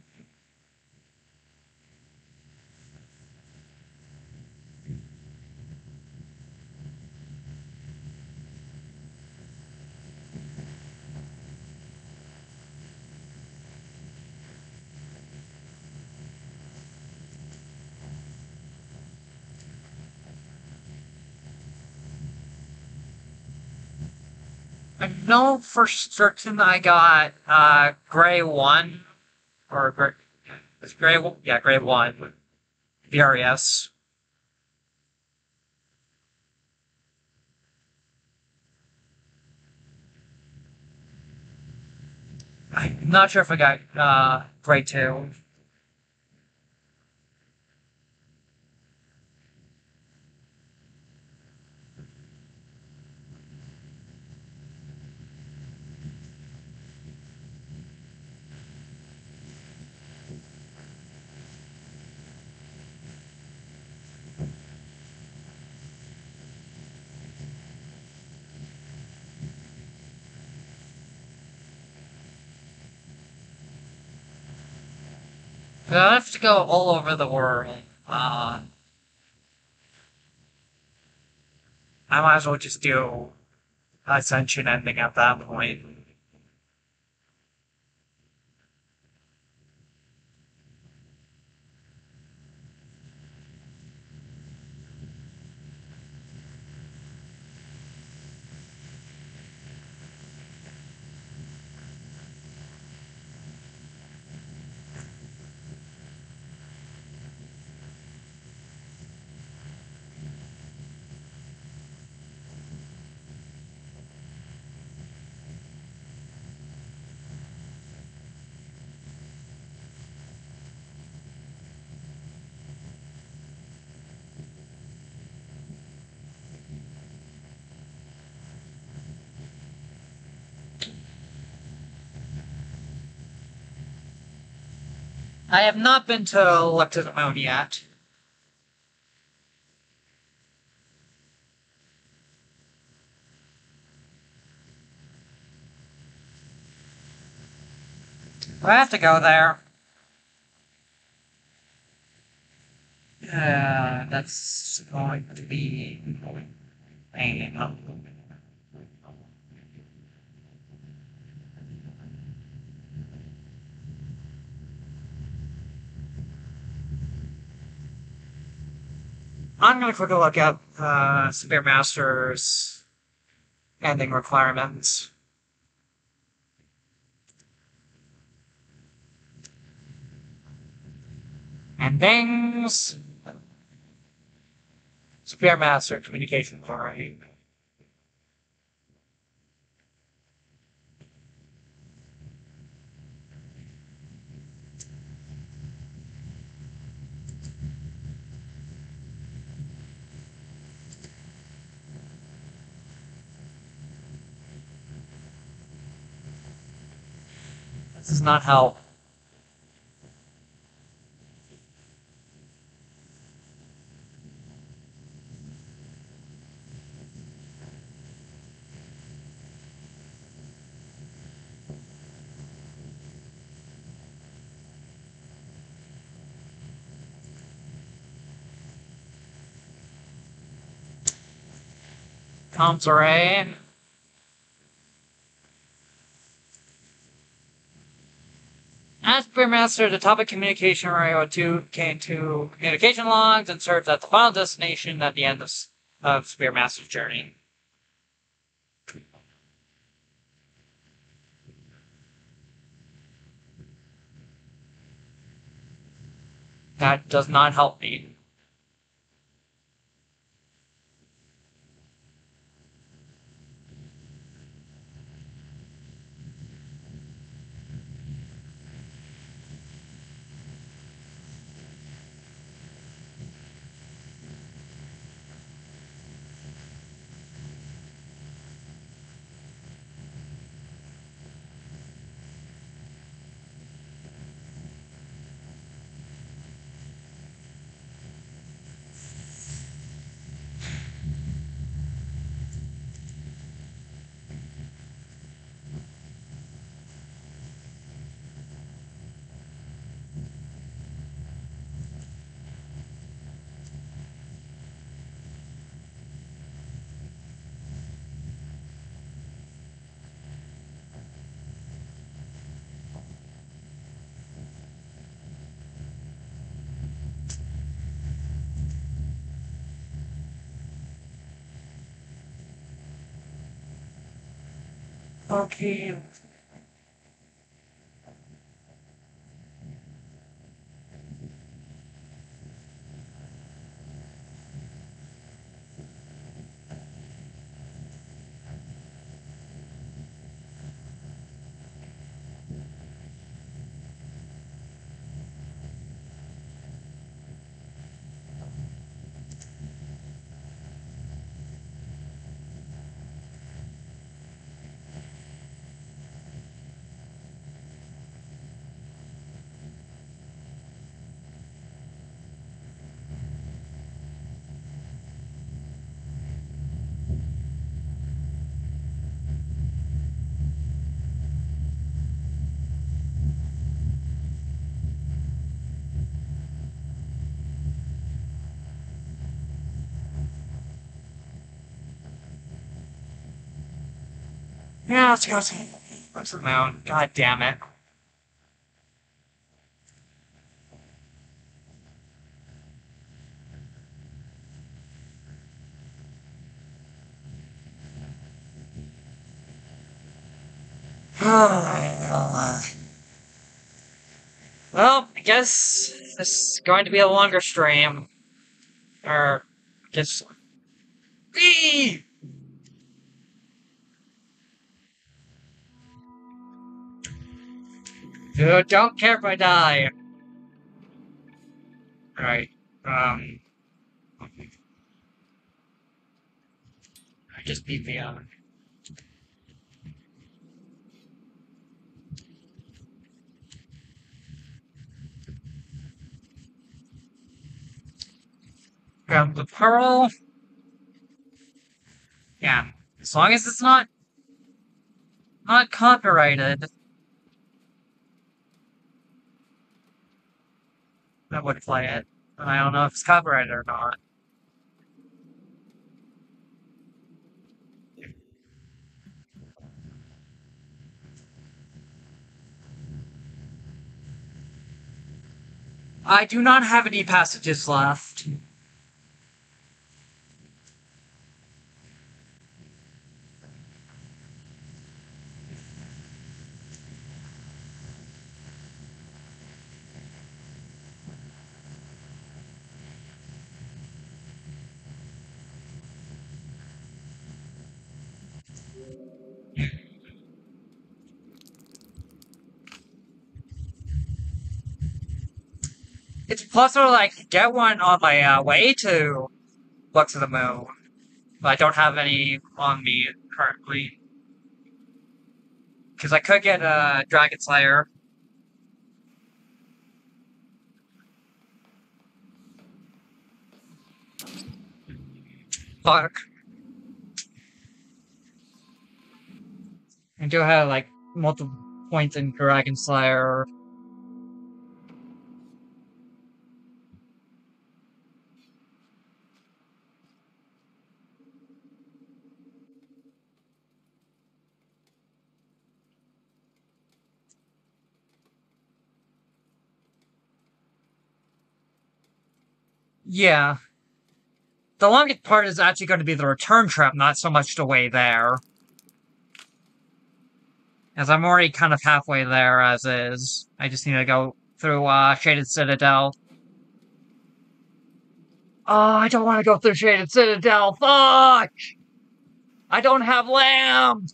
I know for certain I got Gray 1 or Gray. It's Gray, yeah, Gray 1. Furious. I'm not sure if I got Gray 2. I have to go all over the world. I might as well just do Ascension ending at that point. I have not been to Electric Moon yet. I have to go there. That's going to be pain. I'm gonna quickly look up Spearmaster's ending requirements. Endings. Spearmaster communication party. This does not help. Tom's array. As Spearmaster, the top of communication array 02 came to communication logs and served as the final destination at the end of Spearmaster's journey. That does not help me. Okay. Yeah, let's go to the moon. God damn it. Well, I guess this is going to be a longer stream. Or, just... Whee! Dude, don't care if I die. Alright, I just beat me up. Grab the pearl. Yeah, as long as it's not copyrighted, I would play it. But I don't know if it's copyrighted or not. I do not have any passages left. It's possible I could get one on my way to Looks of the Moon, but I don't have any on me currently. Because I could get a Dragon Slayer. Fuck. I do have like multiple points in Dragon Slayer. Yeah. The longest part is actually going to be the return trip, not so much the way there. As I'm already kind of halfway there as is. I just need to go through Shaded Citadel. Oh, I don't want to go through Shaded Citadel. Fuck! I don't have lamp!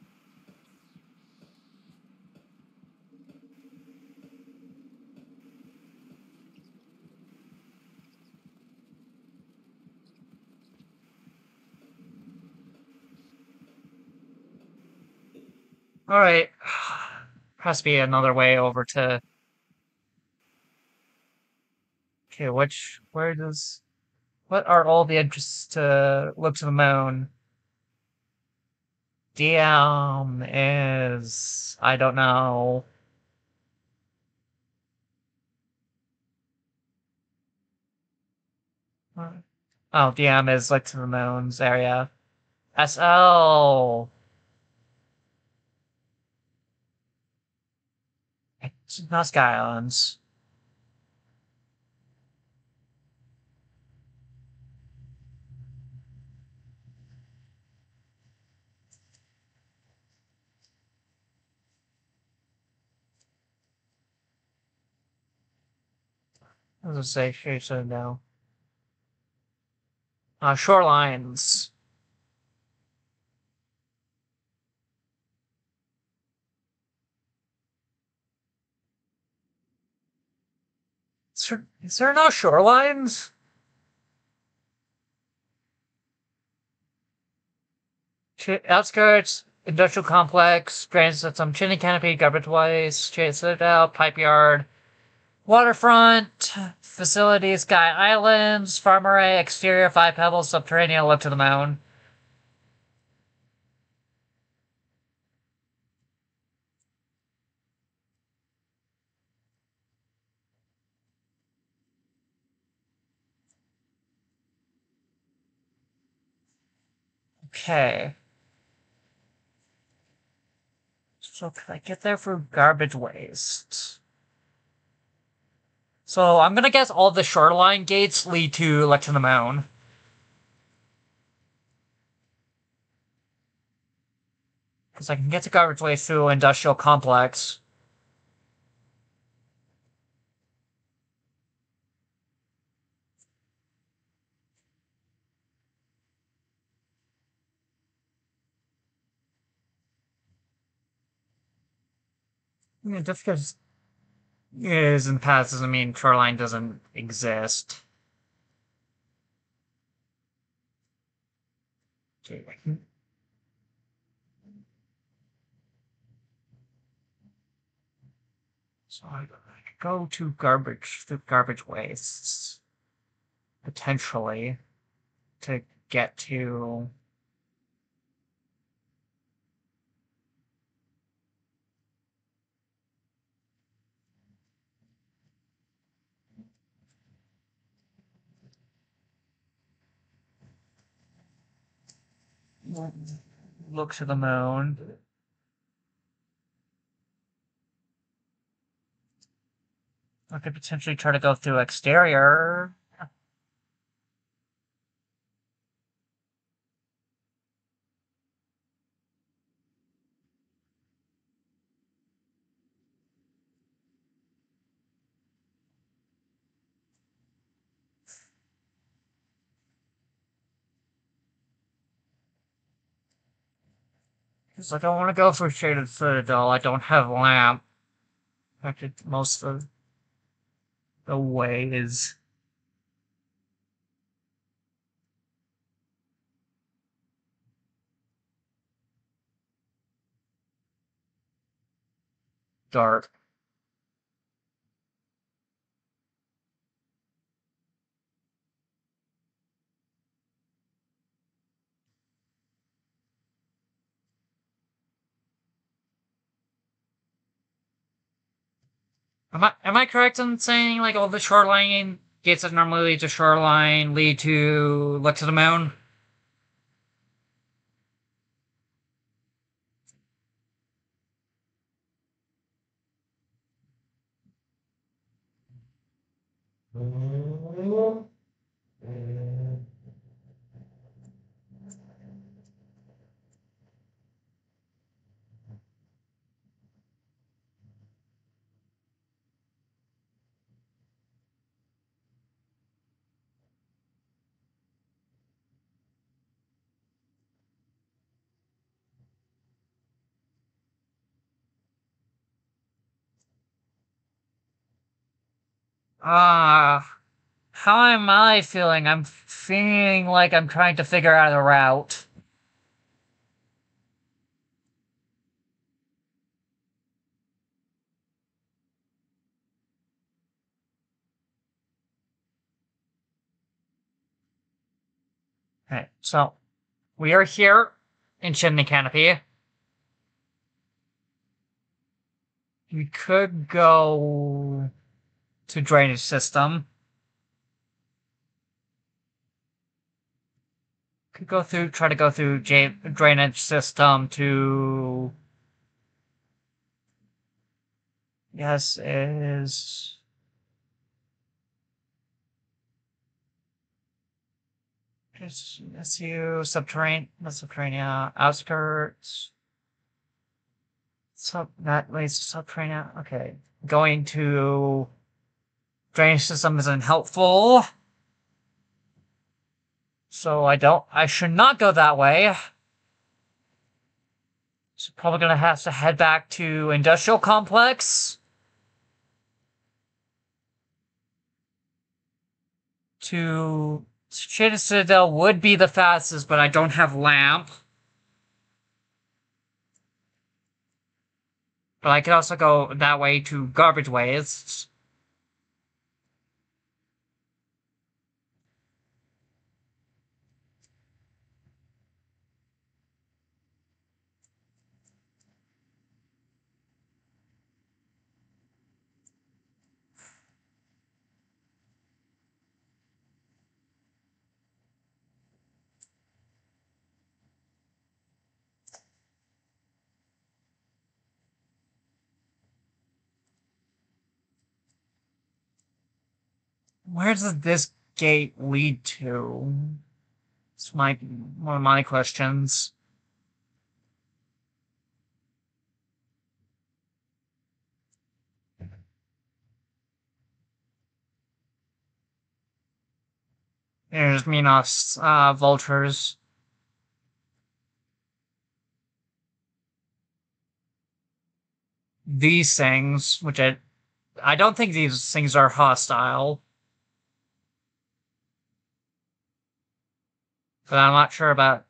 Alright. Has to be another way over to. Okay, where does. What are all the entrances to Look to the Moon? DM is. I don't know. Oh, DM is Look to the Moon's area. SL. It's not Sky Islands. I was gonna say, sure, so no. Shorelines. Is there no shorelines? Outskirts, industrial complex, drainage system, chimney canopy, garbage waste, shade citadel, pipe yard, waterfront, facilities, Sky Islands, farm array, exterior, 5 pebbles, subterranean, Look to the Moon. Okay. So can I get there through garbage waste? So I'm gonna guess all the shoreline gates lead to Look to the Moon. Because I can get to garbage waste through industrial complex. Yeah, just because it is in the past doesn't mean shoreline doesn't exist. Okay. So I could go to garbage wastes potentially to get to. Look to the Moon. I could potentially try to go through exterior. Because I don't want to go for Shaded Citadel. I don't have lamp. In fact, most of the way is dark. Am I correct in saying like all the shoreline gates that normally lead to shoreline lead to Look to the Moon? How am I feeling? I'm feeling like I'm trying to figure out a route. Okay, so we are here in Chimney Canopy. We could go to drainage system. Could go through, try to go through drainage system to. Yes, is. Just SU subterranean, not subterranean, outskirts. That leads to subterranean. Okay, going to drainage system isn't helpful, so I should not go that way. So probably gonna have to head back to industrial complex to Shaded Citadel would be the fastest, but I don't have lamp. But I could also go that way to garbage wastes. Where does this gate lead to? It's one of my questions. There's Minos vultures. These things, which I don't think these things are hostile, but I'm not sure about.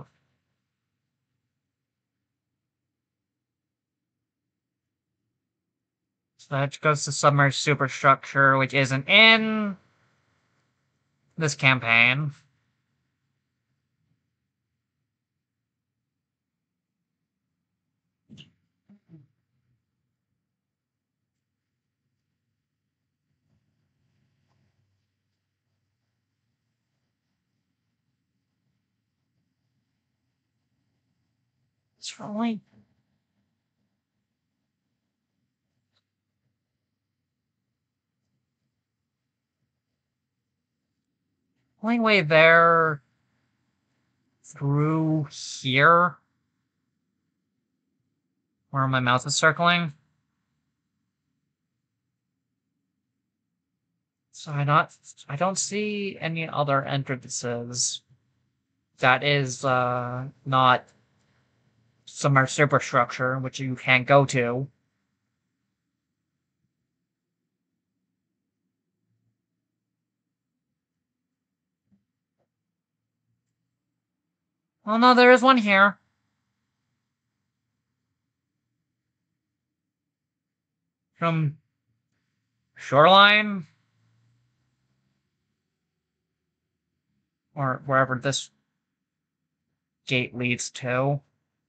So that goes to submerged superstructure, which isn't in this campaign. It's only way there through here, where my mouth is circling. So I don't see any other entrances that is not submerged superstructure, which you can't go to. Oh no, there is one here. From Shoreline? Or wherever this gate leads to.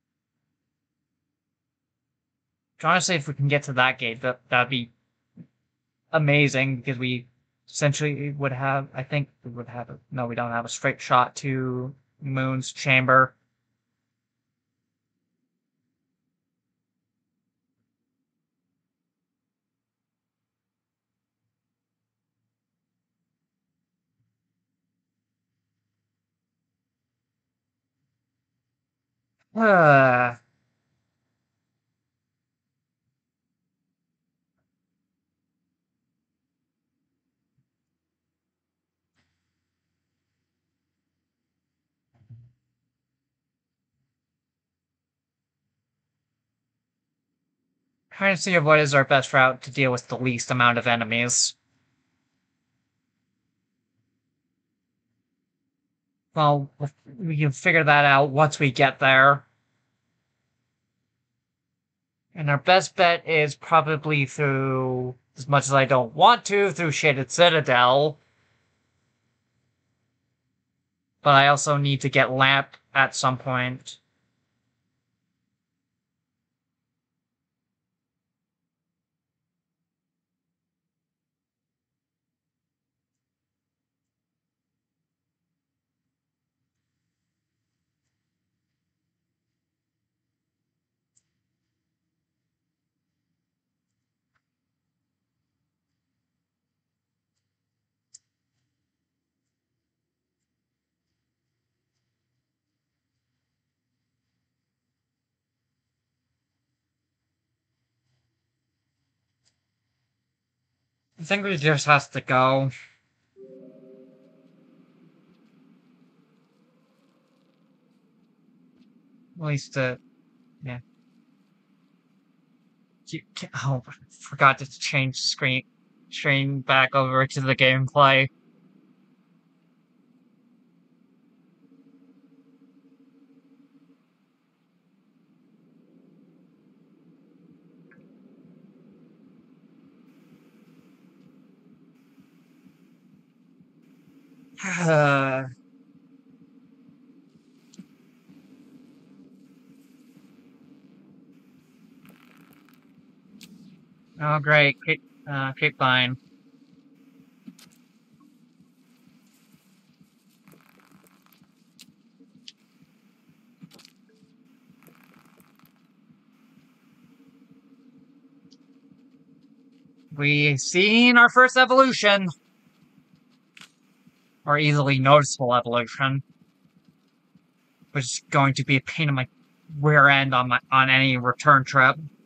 Honestly, if we can get to that gate, that'd be amazing because we essentially would have. I think we would have. No, we don't have a straight shot to Moon's chamber. Uh, Trying to see what is our best route to deal with the least amount of enemies. Well, we can figure that out once we get there. And our best bet is probably through, as much as I don't want to, through Shaded Citadel. But I also need to get Lamp at some point. I think we just has to go. At least, yeah. Oh, forgot to change screen back over to the gameplay. Oh, great. Keep fine. We seen our first evolution, or easily noticeable evolution, which is going to be a pain in my rear end on any return trip.